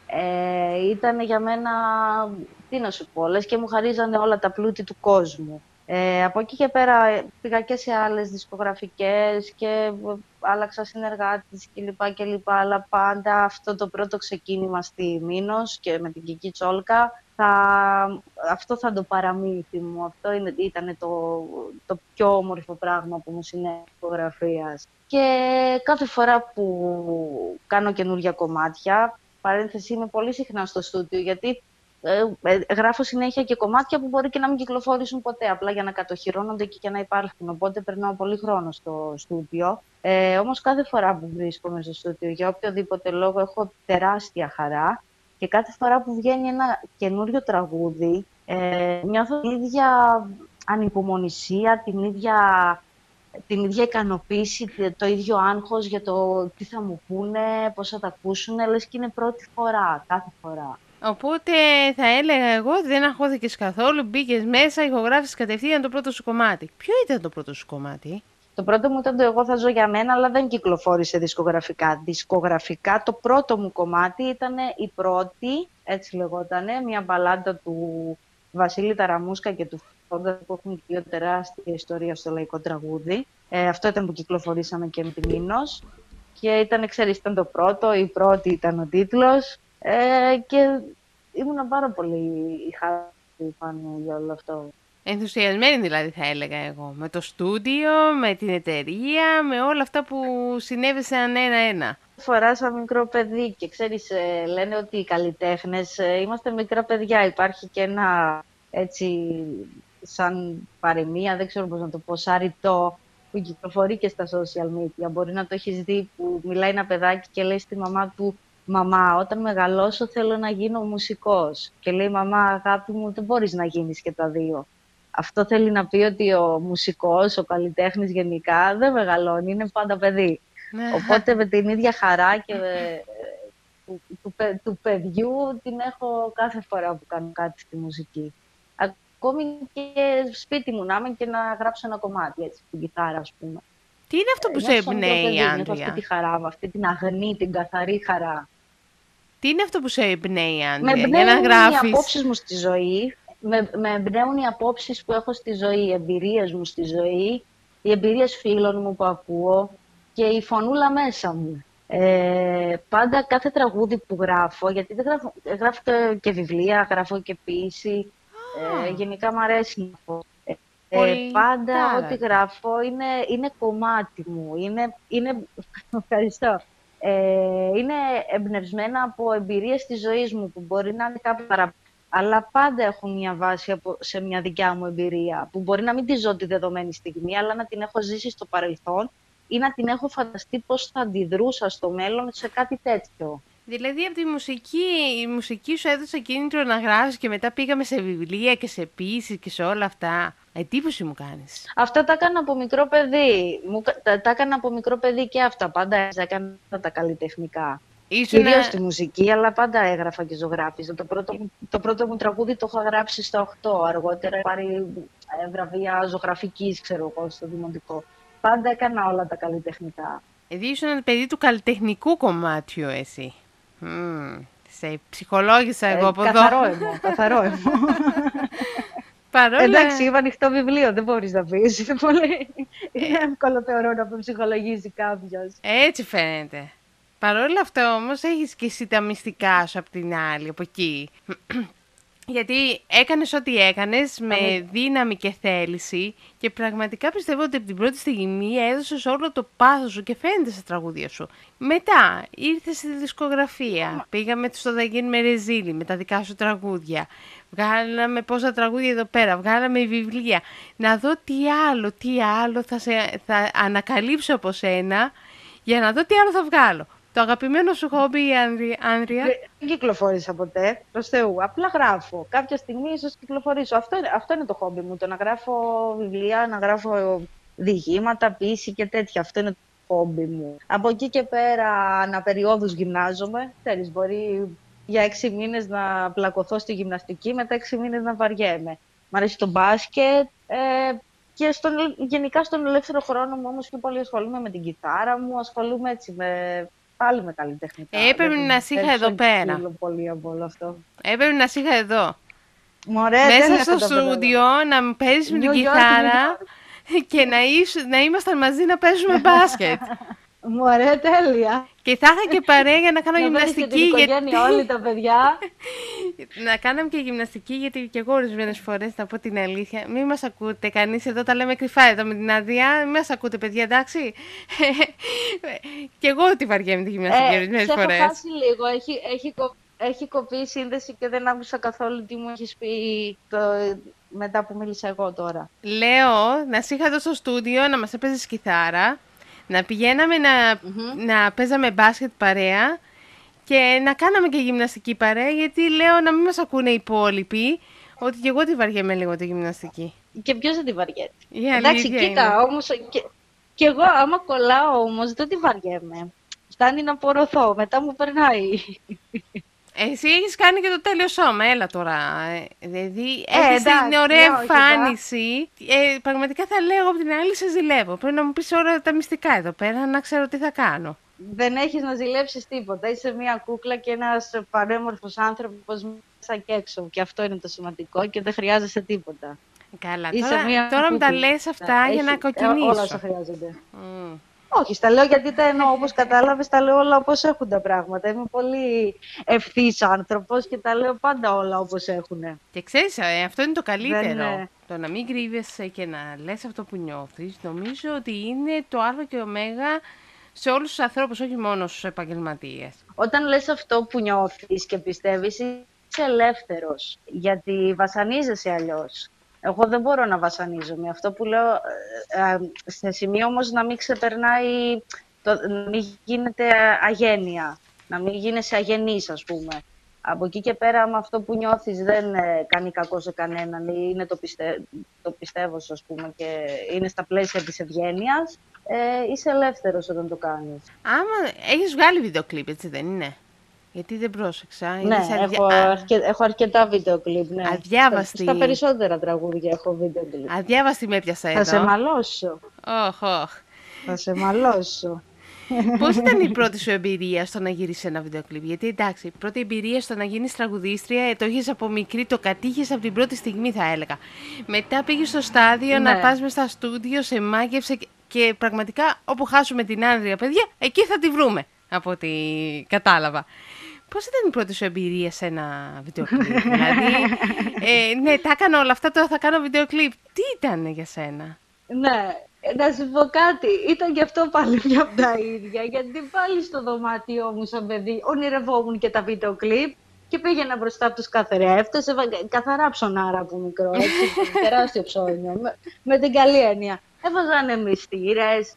[SPEAKER 2] ήταν για μένα, τι να σου πω, λες και μου χαρίζανε όλα τα πλούτη του κόσμου. Από εκεί και πέρα πήγα και σε άλλες δισκογραφικές και άλλαξα συνεργάτης κλπ. Αλλά πάντα αυτό το πρώτο ξεκίνημα στη Μήνος και με την Κική Τσόλκα, αυτό θα το παραμύθι μου. Αυτό ήταν το πιο όμορφο πράγμα που μου συνέβη δισκογραφίας. Και κάθε φορά που κάνω καινούργια κομμάτια, παρένθεση, είμαι πολύ συχνά στο στούντιο, γιατί γράφω συνέχεια και κομμάτια που μπορεί και να μην κυκλοφορήσουν ποτέ, απλά για να κατοχυρώνονται και για να υπάρχουν. Οπότε περνάω πολύ χρόνο στο στούντιο. Όμως κάθε φορά που βρίσκομαι στο στούντιο, για οποιοδήποτε λόγο, έχω τεράστια χαρά. Και κάθε φορά που βγαίνει ένα καινούριο τραγούδι, νιώθω την ίδια ανυπομονησία, την ίδια ικανοποίηση, το ίδιο άγχος για το τι θα μου πούνε, πώς θα τα ακούσουν, λες και είναι πρώτη φορά, κάθε φορά.
[SPEAKER 1] Οπότε θα έλεγα εγώ, δεν αγχώθηκες καθόλου, μπήκες μέσα, ηχογράφησες κατευθείαν το πρώτο σου κομμάτι. Ποιο ήταν το πρώτο σου κομμάτι?
[SPEAKER 2] Το πρώτο μου ήταν το «Εγώ θα ζω για μένα», αλλά δεν κυκλοφόρησε δισκογραφικά. Δισκογραφικά το πρώτο μου κομμάτι ήταν «Η πρώτη», έτσι λεγότανε, μια μπαλάντα του Βασίλη Ταραμούσκα και του Φόντα, που έχουν δύο τεράστια ιστορία στο λαϊκό τραγούδι. Αυτό ήταν που κυκλοφορήσαμε και με τη Μήνος. Και ήταν, ξέρεις, ήταν το πρώτο, «Η πρώτη» ήταν ο τίτλος. Και ήμουν πάρα πολύ χαρούμενη πάνω για όλο αυτό.
[SPEAKER 1] Ενθουσιασμένη δηλαδή θα έλεγα εγώ, με το στούντιο, με την εταιρεία, με όλα αυτά που συνέβησαν ένα-ένα.
[SPEAKER 2] Φορά σαν μικρό παιδί και ξέρεις, λένε ότι οι καλλιτέχνες είμαστε μικρά παιδιά. Υπάρχει και ένα έτσι σαν παροιμία, δεν ξέρω πώς να το πω, σαν ρητό που κυκλοφορεί και στα social media. Μπορεί να το έχεις δει, που μιλάει ένα παιδάκι και λέει στη μαμά του, «Μαμά, όταν μεγαλώσω θέλω να γίνω μουσικός». Και λέει, «Μαμά, αγάπη μου, δεν μπορείς να γίνεις και τα δύο». Αυτό θέλει να πει ότι ο μουσικός, ο καλλιτέχνης γενικά δεν μεγαλώνει, είναι πάντα παιδί. Οπότε με την ίδια χαρά και του παιδιού την έχω κάθε φορά που κάνω κάτι στη μουσική. Ακόμη και σπίτι μου να είμαι και να γράψω ένα κομμάτι, έτσι, την κιθάρα, ας πούμε.
[SPEAKER 1] Τι είναι αυτό που σε εμπνέει, Άντρια?
[SPEAKER 2] Νιώθω αυτή τη χαρά, αυτή την αγνή, την καθαρή χαρά.
[SPEAKER 1] Τι είναι αυτό που σε εμπνέει, Άντρια,
[SPEAKER 2] για να γράφεις? Οι απόψεις μου στη ζωή, με εμπνέουν οι απόψεις που έχω στη ζωή, οι εμπειρίες μου στη ζωή, οι εμπειρίες φίλων μου που ακούω και η φωνούλα μέσα μου. Πάντα κάθε τραγούδι που γράφω, γιατί δεν γράφω και βιβλία, γράφω και ποίηση, γενικά μου αρέσει να πω. Πάντα ό,τι γράφω είναι κομμάτι μου, ευχαριστώ. Είναι εμπνευσμένα από εμπειρίες της ζωής μου που μπορεί να είναι κάπου παραπάνω, αλλά πάντα έχουν μια βάση σε μια δικιά μου εμπειρία που μπορεί να μην τη ζω τη δεδομένη στιγμή, αλλά να την έχω ζήσει στο παρελθόν ή να την έχω φανταστεί πώς θα αντιδρούσα στο μέλλον σε κάτι τέτοιο.
[SPEAKER 1] Δηλαδή από η μουσική σου έδωσε κίνητρο να γράψεις και μετά πήγαμε σε βιβλία και σε ποίηση και σε όλα αυτά. Εντύπωση μου κάνεις.
[SPEAKER 2] Αυτά τα έκανα από μικρό παιδί. Τα έκανα από μικρό παιδί και αυτά. Πάντα έκανα τα καλλιτεχνικά. Κυρίως στη μουσική, αλλά πάντα έγραφα και ζωγράφιζα. Το πρώτο μου τραγούδι το είχα γράψει στα 8. Αργότερα πάρει βραβεία ζωγραφικής, ξέρω εγώ, στο δημοτικό. Πάντα έκανα όλα τα καλλιτεχνικά.
[SPEAKER 1] Ήσουν ένα παιδί του καλλιτεχνικού κομμάτιου εσύ. Σε ψυχολόγησα εγώ από εδώ.
[SPEAKER 2] Καθαρό έμω. Εντάξει, είμαι ανοιχτό βιβλίο, δεν μπορείς να πεις. Είναι πολύ εύκολο θεωρώ να με ψυχολογίζει κάποιος.
[SPEAKER 1] Έτσι φαίνεται. Παρ' όλα αυτά όμως έχεις και εσύ τα μυστικά σου από την άλλη, από εκεί. Γιατί έκανες ό,τι έκανες με δύναμη και θέληση και πραγματικά πιστεύω ότι από την πρώτη στιγμή έδωσες όλο το πάθος σου και φαίνεται στα τραγούδια σου. Μετά ήρθες στη δισκογραφία, πήγαμε στο Δαγίν με Ρεζίλη με τα δικά σου τραγούδια. Βγάλαμε πόσα τραγούδια εδώ πέρα, βγάλαμε βιβλία. Να δω τι άλλο θα ανακαλύψω από σένα για να δω τι άλλο θα βγάλω. Το αγαπημένο σου χόμπι, Άνδρεια.
[SPEAKER 2] Δεν κυκλοφόρησα ποτέ, προς Θεού. Απλά γράφω. Κάποια στιγμή ίσως κυκλοφορήσω. Αυτό είναι το χόμπι μου. Το να γράφω βιβλία, να γράφω διηγήματα, ποίηση και τέτοια. Αυτό είναι το χόμπι μου. Από εκεί και πέρα, αναπεριόδους γυμνάζομαι. Ξέρεις, μπορεί για 6 μήνες να πλακωθώ στη γυμναστική, μετά 6 μήνες να βαριέμαι. Μ' αρέσει το μπάσκετ. Και γενικά στον ελεύθερο χρόνο μου όμως πιο πολύ ασχολούμαι με την κιθάρα μου, ασχολούμαι έτσι πάλι με καλλιτεχνικά.
[SPEAKER 1] Έπρεπε να σε είχα εδώ πέρα.
[SPEAKER 2] Πολύ από όλο αυτό.
[SPEAKER 1] Έπρεπε να σε είχα εδώ.
[SPEAKER 2] Μωρέ,
[SPEAKER 1] μέσα στο στούντιο να μου παίζεις με την κιθάρα και να ήμασταν μαζί να παίζουμε μπάσκετ.
[SPEAKER 2] Μωρέ, τέλεια.
[SPEAKER 1] Και θα είχα και παρέα για να κάνω γυμναστική.
[SPEAKER 2] Την οικογένεια, όλοι τα παιδιά.
[SPEAKER 1] Να κάναμε και γυμναστική, γιατί και εγώ ορισμένες φορές, να πω την αλήθεια, μην μας ακούτε κανείς εδώ, τα λέμε κρυφά εδώ με την Άδεια, μην μας ακούτε παιδιά, εντάξει. Και εγώ τη βαριέμαι τη γυμναστική ορισμένες φορές.
[SPEAKER 2] Έχω χάσει λίγο, έχει κοπεί η σύνδεση και δεν άκουσα καθόλου τι μου έχεις πει μετά που μίλησα εγώ τώρα.
[SPEAKER 1] Λέω να σε είχα εδώ στο στούντιο, να μας έπαιζες κιθάρα. Να πηγαίναμε να παίζαμε μπάσκετ παρέα και να κάναμε και γυμναστική παρέα, γιατί λέω να μην μας ακούνε οι υπόλοιποι, ότι και εγώ τη βαριέμαι λίγο τη γυμναστική.
[SPEAKER 2] Και ποιος δεν τη βαριέται. Εντάξει, κοίτα, όμως και εγώ άμα κολλάω όμως δεν τη βαριέμαι. Φτάνει να πορωθώ, μετά μου περνάει.
[SPEAKER 1] Εσύ έχεις κάνει και το τέλειο σώμα, έλα τώρα. Δηλαδή, έχεις την ωραία εμφάνιση. Πραγματικά θα λέω από την άλλη, σε ζηλεύω. Πρέπει να μου πεις όλα τα μυστικά εδώ πέρα, να ξέρω τι θα κάνω.
[SPEAKER 2] Δεν έχεις να ζηλέψεις τίποτα. Είσαι μια κούκλα και ένας πανέμορφος άνθρωπος μέσα και έξω. Και αυτό είναι το σημαντικό και δεν χρειάζεσαι τίποτα.
[SPEAKER 1] Καλά, τώρα μου τα λες αυτά για να κοκκινήσω.
[SPEAKER 2] Όλα όσα χρειάζονται. Όχι, τα λέω γιατί τα εννοώ, όπως κατάλαβες, τα λέω όλα όπως έχουν τα πράγματα. Είμαι πολύ ευθύς άνθρωπος και τα λέω πάντα όλα όπως έχουν.
[SPEAKER 1] Και ξέρεις, αυτό είναι το καλύτερο. Το να μην κρύβεσαι και να λες αυτό που νιώθεις, νομίζω ότι είναι το α και ω σε όλους τους ανθρώπους, όχι μόνο στους επαγγελματίες.
[SPEAKER 2] Όταν λες αυτό που νιώθεις και πιστεύεις, είσαι ελεύθερος, γιατί βασανίζεσαι αλλιώς. Εγώ δεν μπορώ να βασανίζομαι. Αυτό που λέω, σε σημείο όμως να μην ξεπερνάει, να μην γίνεται αγένεια, να μην γίνεσαι αγενής, ας πούμε. Από εκεί και πέρα, με αυτό που νιώθεις δεν κάνει κακό σε κανέναν, είναι το πιστεύω σου, ας πούμε, και είναι στα πλαίσια της ευγένειας, είσαι ελεύθερος όταν το κάνεις.
[SPEAKER 1] Άμα έχεις βγάλει βίντεο κλιπ, έτσι δεν είναι? Γιατί δεν πρόσεξα.
[SPEAKER 2] Ναι, έχω αρκετά βίντεο κλιπ. Ναι.
[SPEAKER 1] Αδιάβαστη.
[SPEAKER 2] Στα περισσότερα τραγούδια έχω βίντεο κλιπ.
[SPEAKER 1] Αδιάβαστη με έπιασα εδώ.
[SPEAKER 2] Θα σε μαλώσω. Θα σε μαλώσω.
[SPEAKER 1] Πώς ήταν η πρώτη σου εμπειρία στο να γυρίσεις ένα βίντεο κλιπ? Γιατί εντάξει, η πρώτη εμπειρία στο να γίνεις τραγουδίστρια, το είχες από μικρή, το κατήχες από την πρώτη στιγμή, θα έλεγα. Μετά πήγες στο στάδιο να πας μες στα στούντιο, σε μάγεψε και πραγματικά όπου χάσουμε την Άνδρεια, παιδιά, εκεί θα τη βρούμε, από ό,τι κατάλαβα. Πώς ήταν η πρώτη σου εμπειρία σε ένα βίντεο κλιπ? Δηλαδή, ναι, τα έκανα όλα αυτά, τώρα θα κάνω βίντεο κλιπ. Τι ήταν για σένα?
[SPEAKER 2] Ναι, να σου πω κάτι. Ήταν και αυτό πάλι μια από τα ίδια. Γιατί πάλι στο δωμάτιό μου σαν παιδί ονειρευόμουν και τα βίντεο κλιπ και πήγαινα μπροστά από τους καθρέφτες. Καθαρά ψωνάρα από μικρό, έτσι, τεράστιο ψώνιο, με την καλή έννοια. Έβαζανε μυστήρες.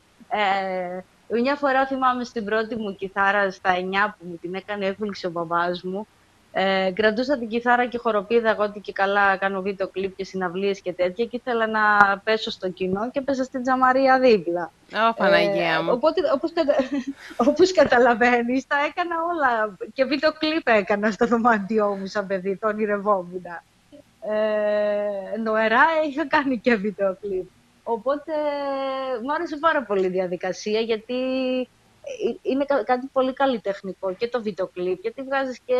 [SPEAKER 2] Μια φορά θυμάμαι στην πρώτη μου κιθάρα στα 9 που μου την έκανε έκπληξη ο μπαμπάς μου. Κρατούσα την κιθάρα και χοροπήδα εγώ ότι και καλά κάνω βίντεο κλιπ και συναυλίες και τέτοια και ήθελα να πέσω στο κοινό και πέσα στην τζαμαρία δίπλα.
[SPEAKER 1] Ω, Παναγία μου.
[SPEAKER 2] Οπότε, όπως καταλαβαίνεις, τα έκανα όλα. Και βίντεο κλιπ έκανα στο δωμάτιό μου σαν παιδί, το ονειρευόμουν. Νοερά είχα κάνει και βίντεο κλιπ. Οπότε μου άρεσε πάρα πολύ η διαδικασία, γιατί είναι κάτι πολύ καλλιτεχνικό και το βίντεο κλιπ, γιατί βγάζεις και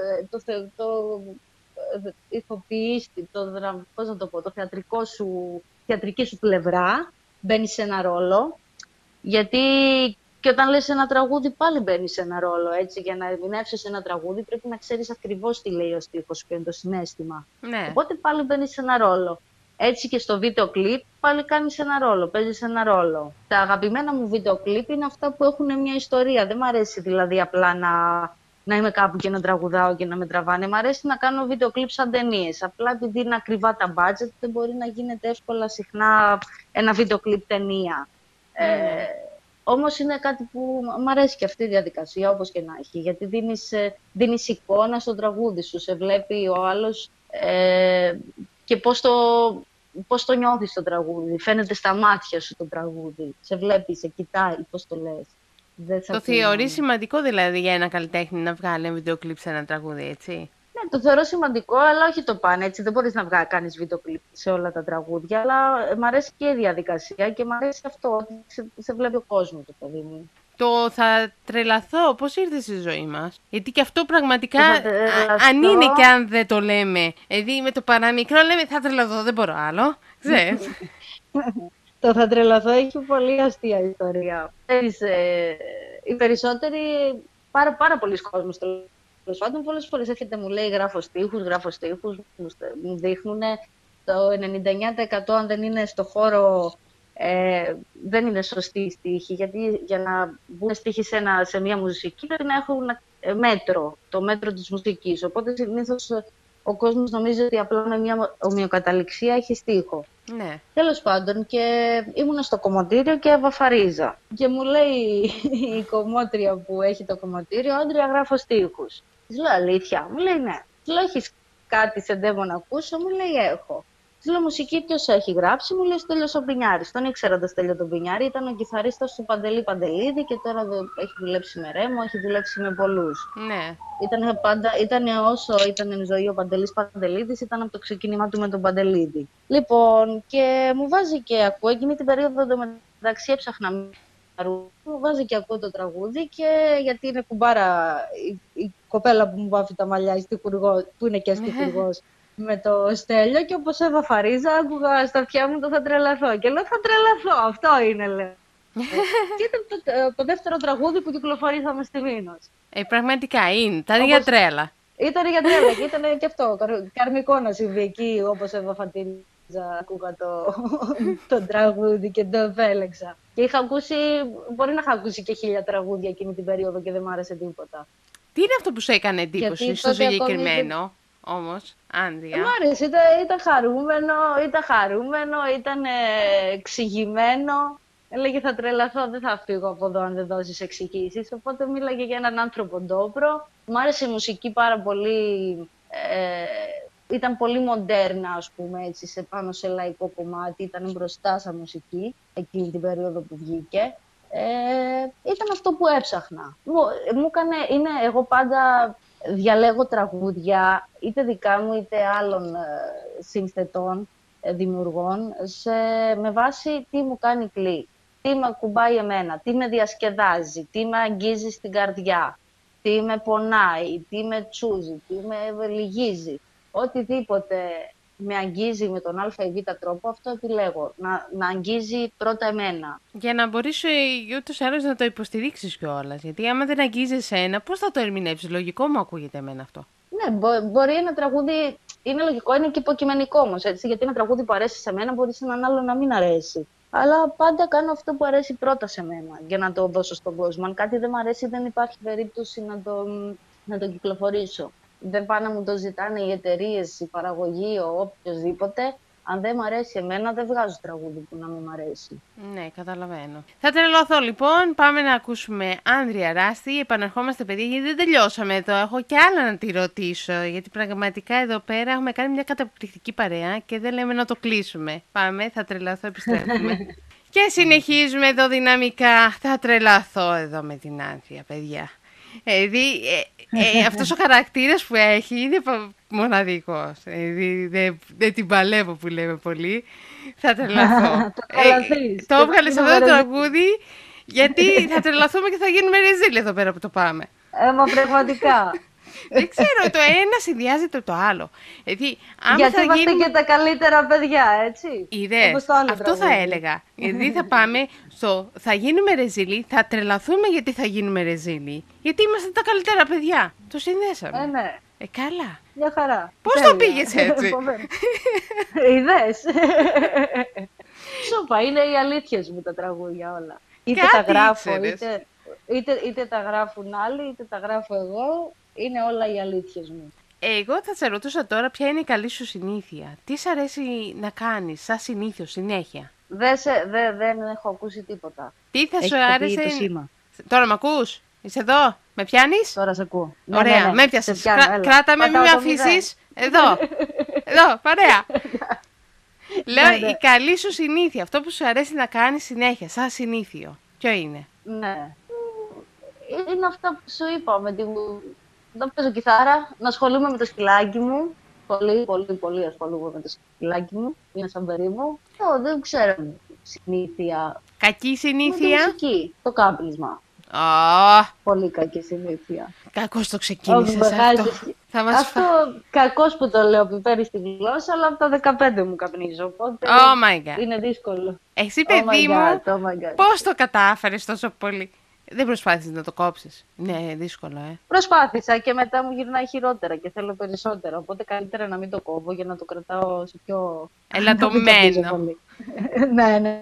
[SPEAKER 2] το ηθοποιείς, πώς να το πω, το θεατρική σου πλευρά, μπαίνεις σε ένα ρόλο, γιατί και όταν λες ένα τραγούδι πάλι μπαίνεις σε ένα ρόλο, έτσι, για να ερμηνεύσεις ένα τραγούδι πρέπει να ξέρεις ακριβώς τι λέει ο στίχος, ποιο είναι το συναίσθημα.
[SPEAKER 1] Ναι.
[SPEAKER 2] Οπότε πάλι μπαίνεις σε ένα ρόλο. Έτσι και στο βίντεο κλιπ πάλι κάνεις ένα ρόλο, παίζεις ένα ρόλο. Τα αγαπημένα μου βίντεο κλιπ είναι αυτά που έχουν μια ιστορία. Δεν μ' αρέσει δηλαδή απλά να είμαι κάπου και να τραγουδάω και να με τραβάνε. Μ' αρέσει να κάνω βίντεο κλιπ σαν ταινίες. Απλά επειδή είναι ακριβά τα budget, δεν μπορεί να γίνεται εύκολα συχνά ένα βίντεο κλιπ ταινία. Όμως είναι κάτι που μ' αρέσει και αυτή η διαδικασία, όπως και να έχει, γιατί δίνεις εικόνα στο τραγούδι σου, σε βλέπει ο άλλος και πώς το νιώθεις το τραγούδι, φαίνεται στα μάτια σου το τραγούδι, σε βλέπει, σε κοιτάει, πώς το λες.
[SPEAKER 1] Το θεωρείς σημαντικό δηλαδή για ένα καλλιτέχνη να βγάλει ένα βίντεο κλιπ σε ένα τραγούδι, έτσι?
[SPEAKER 2] Ναι, το θεωρώ σημαντικό, αλλά όχι το πάνε έτσι. Δεν μπορείς να κάνεις βίντεο κλιπ σε όλα τα τραγούδια, αλλά μ' αρέσει και η διαδικασία και μ' αρέσει αυτό, ότι σε βλέπει ο κόσμος, το παιδί μου.
[SPEAKER 1] Το θα τρελαθώ, πώς ήρθε στη ζωή μας? Γιατί και αυτό πραγματικά, αν είναι και αν δεν το λέμε, δηλαδή με το παραμικρό λέμε θα τρελαθώ, δεν μπορώ άλλο, ξέρεις.
[SPEAKER 2] Το θα τρελαθώ έχει πολύ αστεία ιστορία. Οι περισσότεροι, πάρα πολλοί κόσμος, τέλος πάντων, πολλές φορές έρχεται, μου λέει γράφω στίχους, μου δείχνουν το 99% αν δεν είναι στο χώρο, δεν είναι σωστή η στίχη, γιατί για να μπουν στίχοι σε μια μουσική πρέπει να έχουν μέτρο, το μέτρο της μουσικής. Οπότε συνήθως ο κόσμος νομίζει ότι απλά με μια ομοιοκαταληξία έχει στίχο.
[SPEAKER 1] Ναι.
[SPEAKER 2] Τέλος πάντων, και ήμουνα στο κομμωτήριο και βαφαρίζα. Και μου λέει η κομμότρια που έχει το κομμωτήριο, Άντρια, γράφω στίχους. Της λέω, αλήθεια? Μου λέει, ναι. Της λέω, έχεις κάτι σε ντέμο να ακούσω? Μου λέει, έχω. Της λέω, μουσική ποιος έχει γράψει? Μου λέει, Στέλιος ο Πινιάρης. Τον ήξερα το Στέλιο τον Πινιάρη, ήταν ο κιθαρίστας του Παντελή Παντελίδη και τώρα έχει δουλέψει με Ρέμο, έχει δουλέψει με πολλούς.
[SPEAKER 1] Ναι.
[SPEAKER 2] Ήταν όσο ήταν ζωή ο Παντελής Παντελίδης, ήταν από το ξεκίνημά του με τον Παντελίδη. Λοιπόν, και μου βάζει και ακούω, εκείνη την περίοδο μεταξύ έψαχνα μου βάζει και ακούω το τραγούδι, και γιατί είναι κουμπάρα η κοπέλα που μου βάφει τα μαλλιά, που είναι και στιχουργός, με το Στέλιο, και όπως έβαφαρίζα, άκουγα στα αυτιά μου το θα τρελαθώ. Και λέω, θα τρελαθώ, αυτό είναι, λέω. Και ήταν το δεύτερο τραγούδι που κυκλοφορήσαμε στη Μήνος.
[SPEAKER 1] Πραγματικά είναι, ήταν για τρέλα.
[SPEAKER 2] Ήταν για τρέλα και ήταν και αυτό, καρμικό να συμβεί εκεί, όπως έβαφατήριζα, ακούγα το τραγούδι και το επέλεξα. Και μπορεί να είχα ακούσει και 1000 τραγούδια εκείνη την περίοδο και δεν μ' άρεσε τίποτα.
[SPEAKER 1] Τι είναι αυτό που σου έκανε εντύπωση στο συγκεκριμένο, όμως, Άντρια?
[SPEAKER 2] Μ' άρεσε, ήταν χαρούμενο, ήταν εξηγημένο. Έλεγε, θα τρελαθώ, δεν θα φύγω από εδώ αν δεν δώσεις εξηγήσεις. Οπότε μίλαγε για έναν άνθρωπο ντόπρο. Μ' άρεσε η μουσική πάρα πολύ. Ήταν πολύ μοντέρνα, ας πούμε, έτσι, πάνω σε λαϊκό κομμάτι. Ήταν μπροστά σαν μουσική εκείνη την περίοδο που βγήκε. Ήταν αυτό που έψαχνα. Εγώ πάντα διαλέγω τραγούδια, είτε δικά μου είτε άλλων συνθετών, δημιουργών, με βάση τι μου κάνει κλικ, τι με ακουμπάει εμένα, τι με διασκεδάζει, τι με αγγίζει στην καρδιά, τι με πονάει, τι με τσούζει, τι με λυγίζει. Οτιδήποτε με αγγίζει με τον α ή β τρόπο, αυτό επιλέγω. Να αγγίζει πρώτα εμένα.
[SPEAKER 1] Για να μπορείς ούτως ή άλλως να το υποστηρίξεις κιόλας. Γιατί άμα δεν αγγίζει εσένα, πώς θα το ερμηνεύσεις? Λογικό μου ακούγεται εμένα αυτό.
[SPEAKER 2] Ναι, μπορεί ένα τραγούδι. Είναι λογικό, είναι και υποκειμενικό όμως, έτσι. Γιατί ένα τραγούδι που αρέσει σε μένα μπορεί σε έναν άλλο να μην αρέσει. Αλλά πάντα κάνω αυτό που αρέσει πρώτα σε μένα για να το δώσω στον κόσμο. Αν κάτι δεν μου αρέσει, δεν υπάρχει περίπτωση να το κυκλοφορήσω. Δεν πάνε να μου το ζητάνε οι εταιρείες, η παραγωγή, ο οποιοσδήποτε. Αν δεν μ' αρέσει εμένα, δεν βγάζω τραγούδι που να μην μ' αρέσει.
[SPEAKER 1] Ναι, καταλαβαίνω. Θα τρελαθώ λοιπόν. Πάμε να ακούσουμε Άνδρεια Ράστη. Επαναρχόμαστε, παιδιά, γιατί δεν τελειώσαμε εδώ. Έχω και άλλα να τη ρωτήσω. Γιατί πραγματικά εδώ πέρα έχουμε κάνει μια καταπληκτική παρέα και δεν λέμε να το κλείσουμε. Πάμε, θα τρελαθώ, επιστρέφουμε. Και συνεχίζουμε εδώ δυναμικά. Θα τρελαθώ εδώ με την Άνδρεια, παιδιά. Δηλαδή, αυτός ο χαρακτήρας που έχει είναι μοναδικός. Δηλαδή, δεν την παλεύω που λέμε πολύ. Θα τρελαθώ. Το έβγαλες αυτό το τραγούδι, γιατί θα τρελαθούμε και θα γίνουμε ρεζίλ εδώ πέρα που το πάμε.
[SPEAKER 2] Μα πραγματικά.
[SPEAKER 1] Δεν ξέρω, το ένα συνδυάζεται το άλλο.
[SPEAKER 2] Γιατί είμαστε και τα καλύτερα παιδιά, έτσι.
[SPEAKER 1] Είδες, αυτό θα έλεγα. Γιατί θα πάμε θα γίνουμε ρεζίλοι, θα τρελαθούμε γιατί θα γίνουμε ρεζίλοι. Γιατί είμαστε τα καλύτερα παιδιά. Το συνδέσαμε.
[SPEAKER 2] Ναι.
[SPEAKER 1] Καλά.
[SPEAKER 2] Μια χαρά.
[SPEAKER 1] Πώς το πήγες έτσι?
[SPEAKER 2] Είδες. Σοπα, είναι οι αλήθειες μου τα τραγούδια όλα. Είτε τα γράφω, είτε τα γράφουν άλλοι, είτε τα γράφω εγώ. Είναι όλα οι αλήθειες μου.
[SPEAKER 1] Εγώ θα σε ρωτούσα τώρα ποια είναι η καλή σου συνήθεια. Τι σ' αρέσει να κάνεις σαν συνήθιο, συνέχεια?
[SPEAKER 2] Δεν έχω ακούσει τίποτα.
[SPEAKER 1] Τι θα σου άρεσε? Τώρα μ' ακούς? Είσαι εδώ? Με πιάνεις?
[SPEAKER 2] Τώρα σε ακούω.
[SPEAKER 1] Ωραία, ναι. Με πιάσες. Κράτα με, μην με αφήσεις. Εδώ, παρέα. Λέω, η καλή σου συνήθεια, αυτό που σου αρέσει να κάνεις συνέχεια, σαν συνήθιο. Ποιο είναι?
[SPEAKER 2] Ναι. Είναι αυτά που σου είπα, να παίζω κιθάρα, να ασχολούμαι με το σκυλάκι μου. Πολύ ασχολούμαι με το σκυλάκι μου. Είναι σαν παιδί μου. Δεν ξέρω συνήθεια.
[SPEAKER 1] Κακή συνήθεια?
[SPEAKER 2] Με τη μουσική, το κάπνισμα. Πολύ κακή συνήθεια.
[SPEAKER 1] Κακώς το ξεκίνησες αυτό.
[SPEAKER 2] Αυτό κακώς που το λέω, που παίρνει τη γλώσσα, αλλά από τα 15 μου καπνίζω, οπότε είναι δύσκολο.
[SPEAKER 1] Εσύ, παιδί μου, πώς το κατάφερες τόσο πολύ? Δεν προσπάθησες να το κόψεις? Ναι, δύσκολο,
[SPEAKER 2] Προσπάθησα και μετά μου γυρνάει χειρότερα και θέλω περισσότερα. Οπότε καλύτερα να μην το κόβω για να το κρατάω σε πιο
[SPEAKER 1] ελαττωμένο.
[SPEAKER 2] Ναι.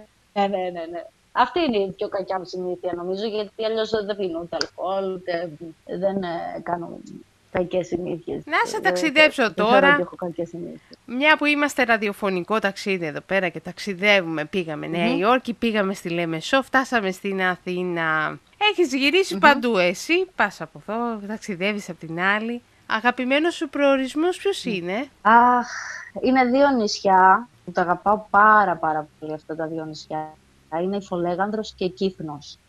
[SPEAKER 2] Αυτή είναι η πιο κακιά μου συνήθεια, νομίζω, γιατί αλλιώς δεν πίνω ούτε αλκοόλ, ούτε δεν κάνω κακές συνήθειες.
[SPEAKER 1] Να σε ταξιδέψω τώρα.
[SPEAKER 2] Δεν έχω κακές συνήθειες.
[SPEAKER 1] Μια που είμαστε ραδιοφωνικό ταξίδι εδώ πέρα και ταξιδεύουμε, πήγαμε Νέα Υόρκη, πήγαμε στη Λέμεσό, φτάσαμε στην Αθήνα. Έχεις γυρίσει παντού εσύ, πας από εδώ, ταξιδεύεις από την άλλη. Αγαπημένος σου προορισμός ποιος είναι?
[SPEAKER 2] Αχ, είναι 2 νησιά που τα αγαπάω πάρα πολύ, αυτά τα 2 νησιά. Είναι η Φολέγανδρος και η Κύθνος.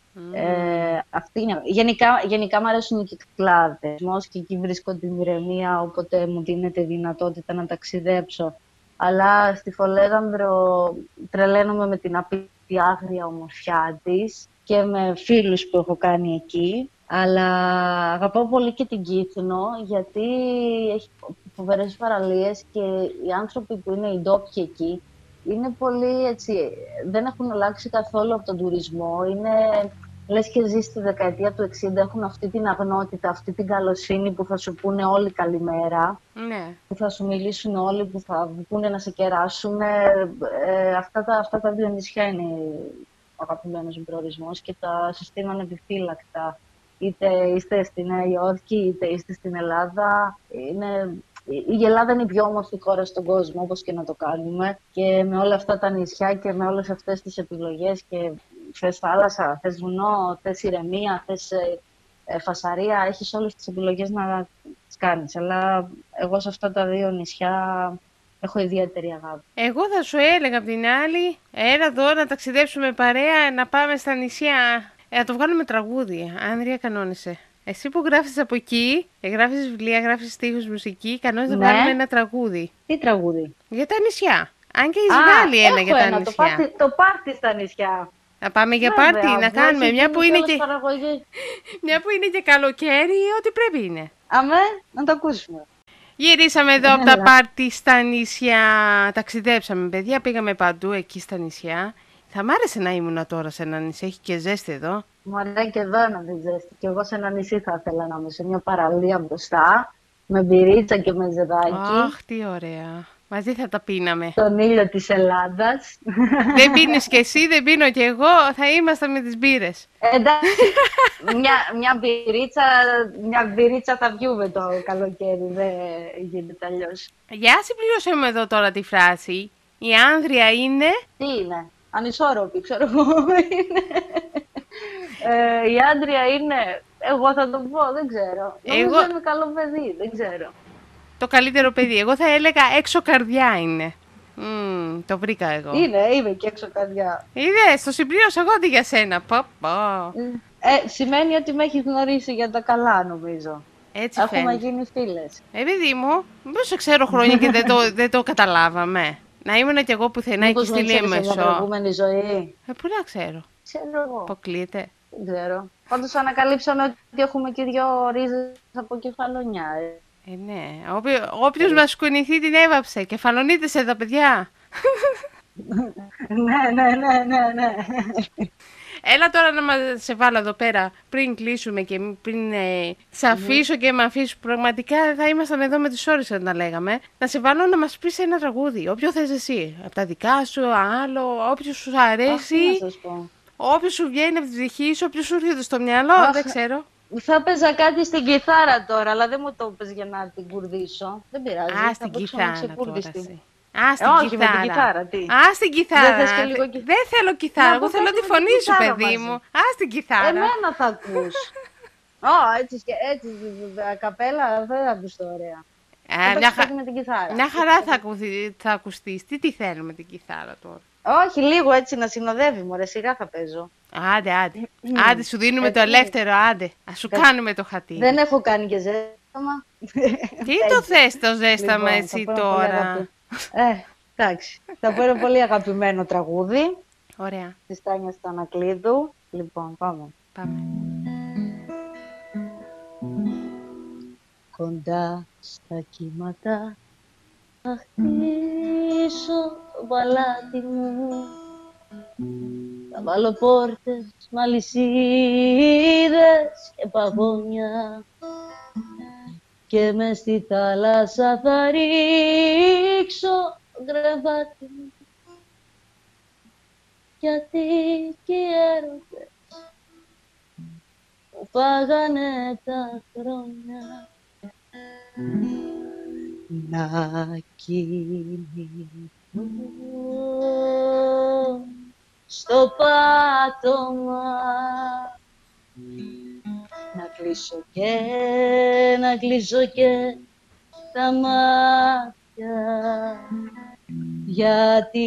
[SPEAKER 2] Αυτή είναι. Γενικά μου αρέσουν οι Κυκλάδες και εκεί βρίσκω την ηρεμία, οπότε μου δίνεται δυνατότητα να ταξιδέψω. Αλλά στη Φολέγανδρο τρελαίνομαι με την απίτη άγρια ομορφιά της και με φίλους που έχω κάνει εκεί. Αλλά αγαπάω πολύ και την Κύθνο, γιατί έχει φοβερές παραλίες και οι άνθρωποι που είναι οι ντόπιοι εκεί είναι πολύ έτσι, δεν έχουν αλλάξει καθόλου από τον τουρισμό. Είναι, λες και ζεις στη δεκαετία του 60, έχουν αυτή την αγνότητα, αυτή την καλοσύνη που θα σου πούνε όλοι καλημέρα.
[SPEAKER 1] Ναι.
[SPEAKER 2] Που θα σου μιλήσουν όλοι, που θα πούνε να σε κεράσουν. Αυτά τα 2 νησιά είναι ο αγαπημένος μου προορισμός και τα συστήνω επιφύλακτα. Είτε είστε στη Νέα Υόρκη, είτε είστε στην Ελλάδα. Η Ελλάδα είναι η πιο όμορφη χώρα στον κόσμο, όπως και να το κάνουμε. Και με όλα αυτά τα νησιά και με όλες αυτές τις επιλογές, και θες θάλασσα, θες βουνό, θες ηρεμία, θες φασαρία, έχεις όλες τις επιλογές να τις κάνεις. Αλλά εγώ σε αυτά τα 2 νησιά έχω ιδιαίτερη αγάπη.
[SPEAKER 1] Εγώ θα σου έλεγα απ' την άλλη, έλα εδώ να ταξιδέψουμε παρέα, να πάμε στα νησιά, να το βγάλουμε τραγούδι. Άνδρεια, κανόνισε. Εσύ που γράφεις από εκεί, γράφεις βιβλία, γράφεις στίχους, μουσική, κανόνισε να βγάλουμε ένα τραγούδι.
[SPEAKER 2] Τι τραγούδι?
[SPEAKER 1] Για τα νησιά. Αν και έχεις βγάλει ένα για τα νησιά.
[SPEAKER 2] Το πάρτι στα νησιά.
[SPEAKER 1] Να πάμε για πάρτι, να κάνουμε μια που είναι και καλοκαίρι, ό,τι πρέπει είναι.
[SPEAKER 2] Αμέ, να το ακούσουμε.
[SPEAKER 1] Γυρίσαμε εδώ από τα πάρτι στα νησιά. Ταξιδέψαμε, παιδιά, πήγαμε παντού εκεί στα νησιά. Θα μ' άρεσε να ήμουν τώρα σε ένα νησί, έχει και ζέστη εδώ.
[SPEAKER 2] Μου αρέσει και εδώ να δει ζέστη. Και εγώ σε ένα νησί θα ήθελα να είμαι, σε μια παραλία μπροστά, με μπυρίτσα και με ζεδάκι.
[SPEAKER 1] Αχ, τι ωραία. Μαζί θα τα πίναμε.
[SPEAKER 2] Τον ήλιο της Ελλάδας.
[SPEAKER 1] Δεν πίνεις κι εσύ, δεν πίνω κι εγώ, θα είμαστε με τις μπύρες.
[SPEAKER 2] Εντάξει, μια μπυρίτσα θα πιούμε το καλοκαίρι, δεν γίνεται αλλιώς.
[SPEAKER 1] Για συμπλήρωσέ μου εδώ τώρα τη φράση. Η Άνδρια είναι...
[SPEAKER 2] Τι είναι? Ανισόρροπη, ξέρω εγώ. Η Άντρια είναι... Εγώ θα το πω, δεν ξέρω. Νομίζω είναι καλό παιδί, δεν ξέρω.
[SPEAKER 1] Το καλύτερο παιδί. Εγώ θα έλεγα έξω καρδιά είναι. Το βρήκα εγώ.
[SPEAKER 2] Είμαι και έξω καρδιά.
[SPEAKER 1] Είδες, το συμπλήρωσα εγώ αντί για σένα.
[SPEAKER 2] Σημαίνει ότι με έχει γνωρίσει για τα καλά, νομίζω.
[SPEAKER 1] Έτσι
[SPEAKER 2] έχουμε γίνει φίλες.
[SPEAKER 1] Παιδί μου, μήπως σε ξέρω χρόνια και δεν το καταλάβαμε. Να ήμουν κι εγώ πουθενά εκεί στη Λίμεσο.
[SPEAKER 2] Στην προηγούμενη ζωή.
[SPEAKER 1] Πού να ξέρω.
[SPEAKER 2] Ξέρω εγώ.
[SPEAKER 1] Αποκλείεται.
[SPEAKER 2] Δεν ξέρω. Πάντως ανακαλύψαμε ότι έχουμε και 2 ρίζες από κεφαλονιά.
[SPEAKER 1] Ναι. Όποιος μας κουνηθεί την έβαψε. Κεφαλονίτες εδώ, παιδιά.
[SPEAKER 2] Ναι.
[SPEAKER 1] Έλα τώρα να σε βάλω εδώ πέρα πριν κλείσουμε και πριν σε αφήσω και με αφήσω. Πραγματικά θα ήμασταν εδώ με τις ώρες να λέγαμε. Να σε βάλω να μας πεις ένα τραγούδι. Όποιο θες εσύ. Από τα δικά σου, άλλο, όποιο σου αρέσει. Όποιο σου βγαίνει από τη ψυχή σου, όποιο σου έρχεται στο μυαλό. Δεν ξέρω.
[SPEAKER 2] Θα παίζα κάτι στην κιθάρα τώρα, αλλά δεν μου το πες για να την κουρδίσω. Δεν πειράζει.
[SPEAKER 1] Στην κιθάρα τώρα.
[SPEAKER 2] Όχι, με την κιθάρα, τι.
[SPEAKER 1] Στην κιθάρα. Δεν θέλω κιθάρα, εγώ θέλω τη φωνή σου, παιδί μου. Στην κιθάρα.
[SPEAKER 2] Εμένα θα ακούς. Έτσι, καπέλα δεν θα ακούς το ωραία.
[SPEAKER 1] Μια χαρά θα ακουστείς. Τι θέλουμε με την κιθάρα τώρα.
[SPEAKER 2] Όχι, λίγο έτσι να συνοδεύει, μωρέ, σιγά θα παίζω.
[SPEAKER 1] Άντε, σου δίνουμε το ελεύθερο, άντε. Ας σου κάνουμε το χατί.
[SPEAKER 2] Δεν έχω κάνει και ζέσταμα.
[SPEAKER 1] Τι το θες το ζέσταμα έτσι τώρα.
[SPEAKER 2] Εντάξει, θα πω ένα πολύ αγαπημένο τραγούδι.
[SPEAKER 1] Ωραία.
[SPEAKER 2] Της Τάνιας Τανακλείδου. Λοιπόν, πάμε. Κοντά στα κύματα θα χτίσω το παλάτι μου. Θα βάλω πόρτες, μαλισσίδες και παγόνια και μες στη θάλασσα θα ρίξω το κρεβάτι μου, γιατί και οι έρωτες μου φάγανε τα χρόνια. Να κοιμηθώ στο πάτωμα, να κλείσω και τα μάτια, γιατί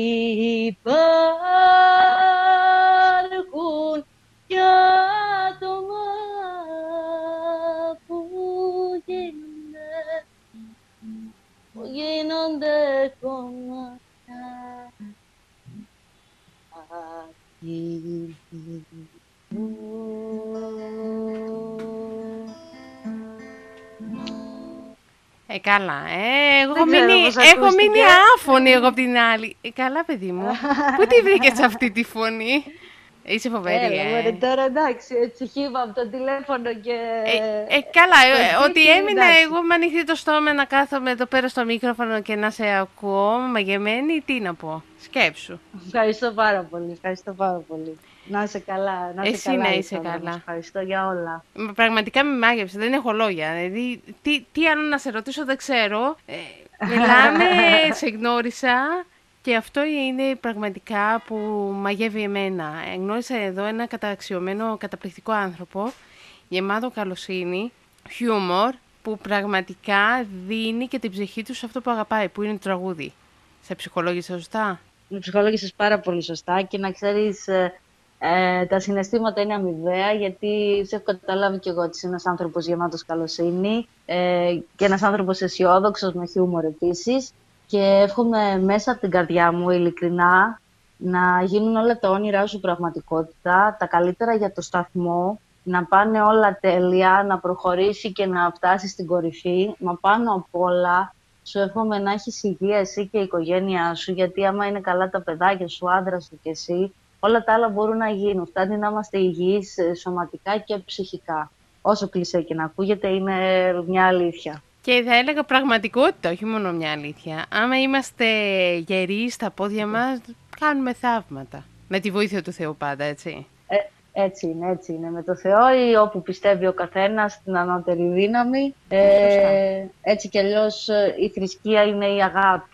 [SPEAKER 2] υπάρχουν κι άτομα που γίνονται κομμάτια.
[SPEAKER 1] Καλά, έχω μείνει άφωνη εγώ απ' την άλλη. Καλά, παιδί μου, πού τη βρήκες αυτή τη φωνή? Είσαι φοβερή,
[SPEAKER 2] τώρα εντάξει, έτσι χύμα από το τηλέφωνο και...
[SPEAKER 1] Καλά, ότι έμεινα εγώ με ανοιχτή το στόμα να κάθομαι εδώ πέρα στο μικρόφωνο και να σε ακούω μαγεμένη, τι να πω, σκέψου.
[SPEAKER 2] Ευχαριστώ πάρα πολύ, Να είσαι καλά,
[SPEAKER 1] Εσύ να είσαι καλά.
[SPEAKER 2] Ευχαριστώ για όλα.
[SPEAKER 1] Πραγματικά με μάγεψε, δεν έχω λόγια. Δηλαδή, τι άλλο να σε ρωτήσω δεν ξέρω. Μιλάμε, σε γνώρισα. Και αυτό είναι πραγματικά που μαγεύει εμένα. Γνώρισα εδώ ένα καταξιωμένο, καταπληκτικό άνθρωπο, γεμάτο καλοσύνη, χιούμορ, που πραγματικά δίνει και την ψυχή του σε αυτό που αγαπάει, που είναι το τραγούδι. Σε ψυχολόγησα σωστά?
[SPEAKER 2] Με ψυχολόγησες πάρα πολύ σωστά και να ξέρεις, τα συναισθήματα είναι αμοιβαία, γιατί σε έχω καταλάβει κι εγώ ότι είσαι ένας άνθρωπος γεμάτος καλοσύνη και ένας άνθρωπος αισιόδοξος με χιούμορ επίσης. Και εύχομαι μέσα από την καρδιά μου, ειλικρινά, να γίνουν όλα τα όνειρά σου πραγματικότητα, τα καλύτερα για το σταθμό, να πάνε όλα τέλεια, να προχωρήσει και να φτάσει στην κορυφή. Μα πάνω απ' όλα, σου εύχομαι να έχεις υγεία εσύ και η οικογένειά σου, γιατί άμα είναι καλά τα παιδάκια σου, άντρα σου και εσύ, όλα τα άλλα μπορούν να γίνουν. Φτάνει να είμαστε υγιείς σωματικά και ψυχικά. Όσο κλεισέ και να ακούγεται, είναι μια αλήθεια.
[SPEAKER 1] Και θα έλεγα πραγματικότητα, όχι μόνο μια αλήθεια. Άμα είμαστε γεροί στα πόδια μας, κάνουμε θαύματα. Με τη βοήθεια του Θεού πάντα, έτσι.
[SPEAKER 2] Έτσι είναι. Με το Θεό ή όπου πιστεύει ο καθένας, την ανώτερη δύναμη. Έτσι κι αλλιώς η θρησκεία είναι η αγάπη.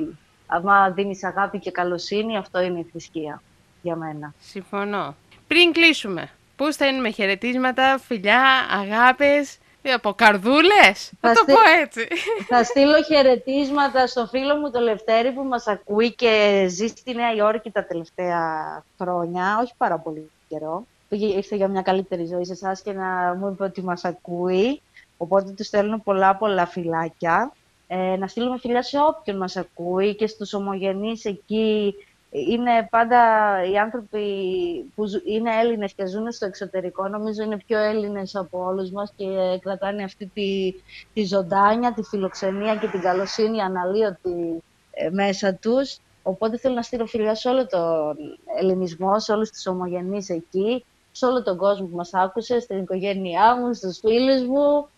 [SPEAKER 2] άμα δίνεις αγάπη και καλοσύνη, αυτό είναι η θρησκεία για μένα.
[SPEAKER 1] Συμφωνώ. Πριν κλείσουμε, πού στέλνουμε χαιρετίσματα, φιλιά, αγάπες, από καρδούλες, θα το πω έτσι.
[SPEAKER 2] Θα στείλω χαιρετίσματα στο φίλο μου το Λευτέρη που μας ακούει και ζει στη Νέα Υόρκη τα τελευταία χρόνια, όχι πάρα πολύ καιρό. Ήρθε για μια καλύτερη ζωή σε εσάς και να μου είπε ότι μας ακούει, οπότε του στέλνω πολλά φιλάκια. Να στείλουμε φιλιά σε όποιον μας ακούει και στους ομογενείς εκεί. Είναι πάντα οι άνθρωποι που είναι Έλληνες και ζουν στο εξωτερικό, νομίζω είναι πιο Έλληνες από όλους μας και κρατάνε αυτή τη ζωντάνια, τη φιλοξενία και την καλοσύνη αναλύωτη μέσα τους. Οπότε θέλω να στείλω φιλιά σε όλο τον ελληνισμό, σε όλους τους ομογενείς εκεί, σε όλο τον κόσμο που μας άκουσε, στην οικογένειά μου, στους φίλους μου,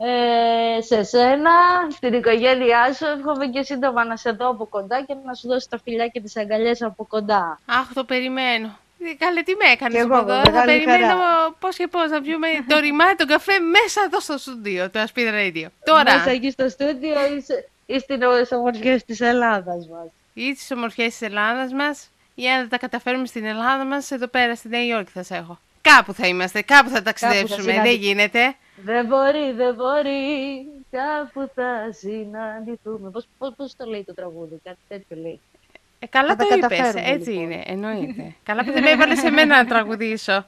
[SPEAKER 2] σε σένα, στην οικογένειά σου. Εύχομαι και σύντομα να σε δω από κοντά και να σου δώσω τα φιλιά και τις αγκαλιές από κοντά.
[SPEAKER 1] Αχ, το περιμένω. Καλέ, τι με έκανες από εδώ. Θα περιμένω πώς και πώς να πιούμε το ρημάδι, τον καφέ μέσα εδώ στο στούντιο, το Speed Radio. Τώρα.
[SPEAKER 2] Μέσα εκεί στο στούντιο ή στις ομορφιές της Ελλάδας μας.
[SPEAKER 1] Ή στις ομορφιές της Ελλάδας μας, ή αν δεν τα καταφέρουμε στην Ελλάδα μας, εδώ πέρα στη Νέα Υόρκη θα σε έχω. Κάπου θα είμαστε, κάπου θα ταξιδέψουμε, δεν γίνεται.
[SPEAKER 2] Δεν μπορεί, κάπου θα συναντηθούμε. Πώς το λέει το τραγούδι, κάτι τέτοιο λέει.
[SPEAKER 1] Καλά το είπες, έτσι λοιπόν. Είναι, εννοείται. Καλά που δεν με έβαλες σε μένα να τραγουδήσω.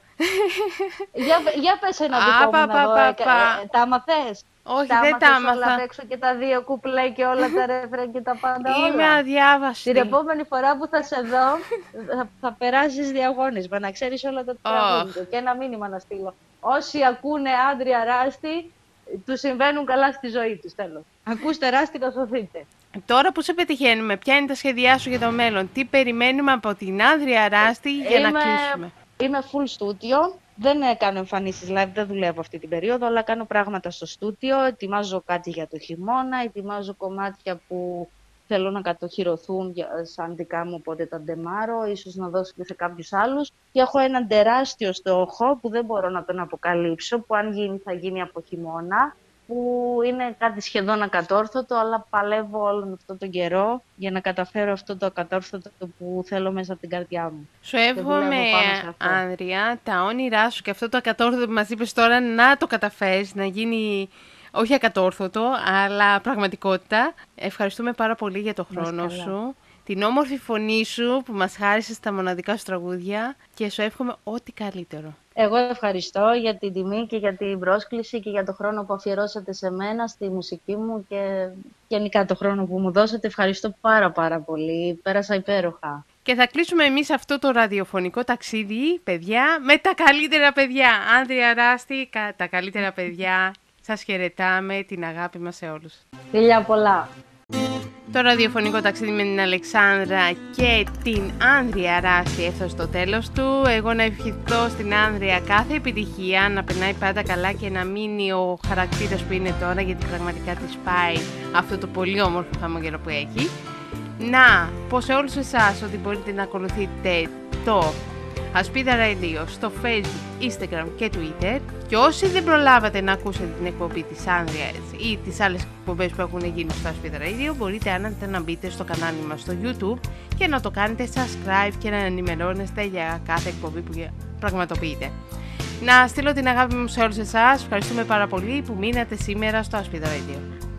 [SPEAKER 2] Για πες ένα δικό μου να δω, τα άμαθες.
[SPEAKER 1] Όχι, δεν τα άμαθα.
[SPEAKER 2] Όλα απ' έξω και τα δύο κουπλέ και όλα τα ρέφρεν και τα πάντα όλα.
[SPEAKER 1] Είμαι αδιάβαστη.
[SPEAKER 2] Την επόμενη φορά που θα σε δω, θα περάσεις διαγώνισμα, να ξέρεις όλα τα τραγούδια. Και ένα μήνυμα να στείλω. Όσοι ακούνε Άντρια Ράστη, τους συμβαίνουν καλά στη ζωή τους, τέλος. Ακούστε Ράστη να σωθείτε.
[SPEAKER 1] Τώρα που σε πετυχαίνουμε, ποια είναι τα σχέδιά σου για το μέλλον, τι περιμένουμε από την Άντρια Ράστη για να κλείσουμε.
[SPEAKER 2] Είμαι full studio. Δεν κάνω εμφανίσεις live, δεν δουλεύω αυτή την περίοδο, αλλά κάνω πράγματα στο στούντιο. Ετοιμάζω κάτι για το χειμώνα, ετοιμάζω κομμάτια που θέλω να κατοχυρωθούν σαν δικά μου, οπότε τα ντεμάρω, ίσως να δώσω και σε κάποιους άλλους. Και έχω έναν τεράστιο στόχο που δεν μπορώ να τον αποκαλύψω, που αν γίνει θα γίνει από χειμώνα, που είναι κάτι σχεδόν ακατόρθωτο, αλλά παλεύω όλον αυτόν τον καιρό για να καταφέρω αυτό το ακατόρθωτο που θέλω μέσα από την καρδιά μου.
[SPEAKER 1] Σου εύχομαι, Άνδρια, τα όνειρά σου και αυτό το ακατόρθωτο που μας είπες τώρα να το καταφέρεις, να γίνει όχι ακατόρθωτο, αλλά πραγματικότητα. Ευχαριστούμε πάρα πολύ για το χρόνο σου, την όμορφη φωνή σου που μας χάρισες τα μοναδικά σου τραγούδια και σου εύχομαι ό,τι καλύτερο.
[SPEAKER 2] Εγώ ευχαριστώ για την τιμή και για την πρόσκληση και για το χρόνο που αφιερώσατε σε μένα, στη μουσική μου και γενικά το χρόνο που μου δώσατε. Ευχαριστώ πάρα πολύ. Πέρασα υπέροχα.
[SPEAKER 1] Και θα κλείσουμε εμείς αυτό το ραδιοφωνικό ταξίδι, παιδιά, με τα καλύτερα παιδιά. Άντρια Ράστη, τα καλύτερα παιδιά. Σας χαιρετάμε, την αγάπη μας σε όλους.
[SPEAKER 2] Φιλιά πολλά.
[SPEAKER 1] Το ραδιοφωνικό ταξίδι με την Αλεξάνδρα και την Άντρια Ράστη έφτασε στο τέλος του. Εγώ να ευχηθώ στην Άντρια κάθε επιτυχία, να περνάει πάντα καλά και να μείνει ο χαρακτήρας που είναι τώρα, γιατί πραγματικά της πάει αυτό το πολύ όμορφο χαμόγελο που έχει. Να πω σε όλους εσάς ότι μπορείτε να ακολουθείτε το Speed Radio στο Facebook, Instagram και Twitter, και όσοι δεν προλάβατε να ακούσετε την εκπομπή της Άνδριας ή τις άλλες εκπομπές που έχουν γίνει στο Speed Radio, μπορείτε άνετα να μπείτε στο κανάλι μας στο YouTube και να το κάνετε subscribe και να ενημερώνεστε για κάθε εκπομπή που πραγματοποιείτε. Να στείλω την αγάπη μου σε όλους εσάς. Ευχαριστούμε πάρα πολύ που μείνατε σήμερα στο Speed Radio.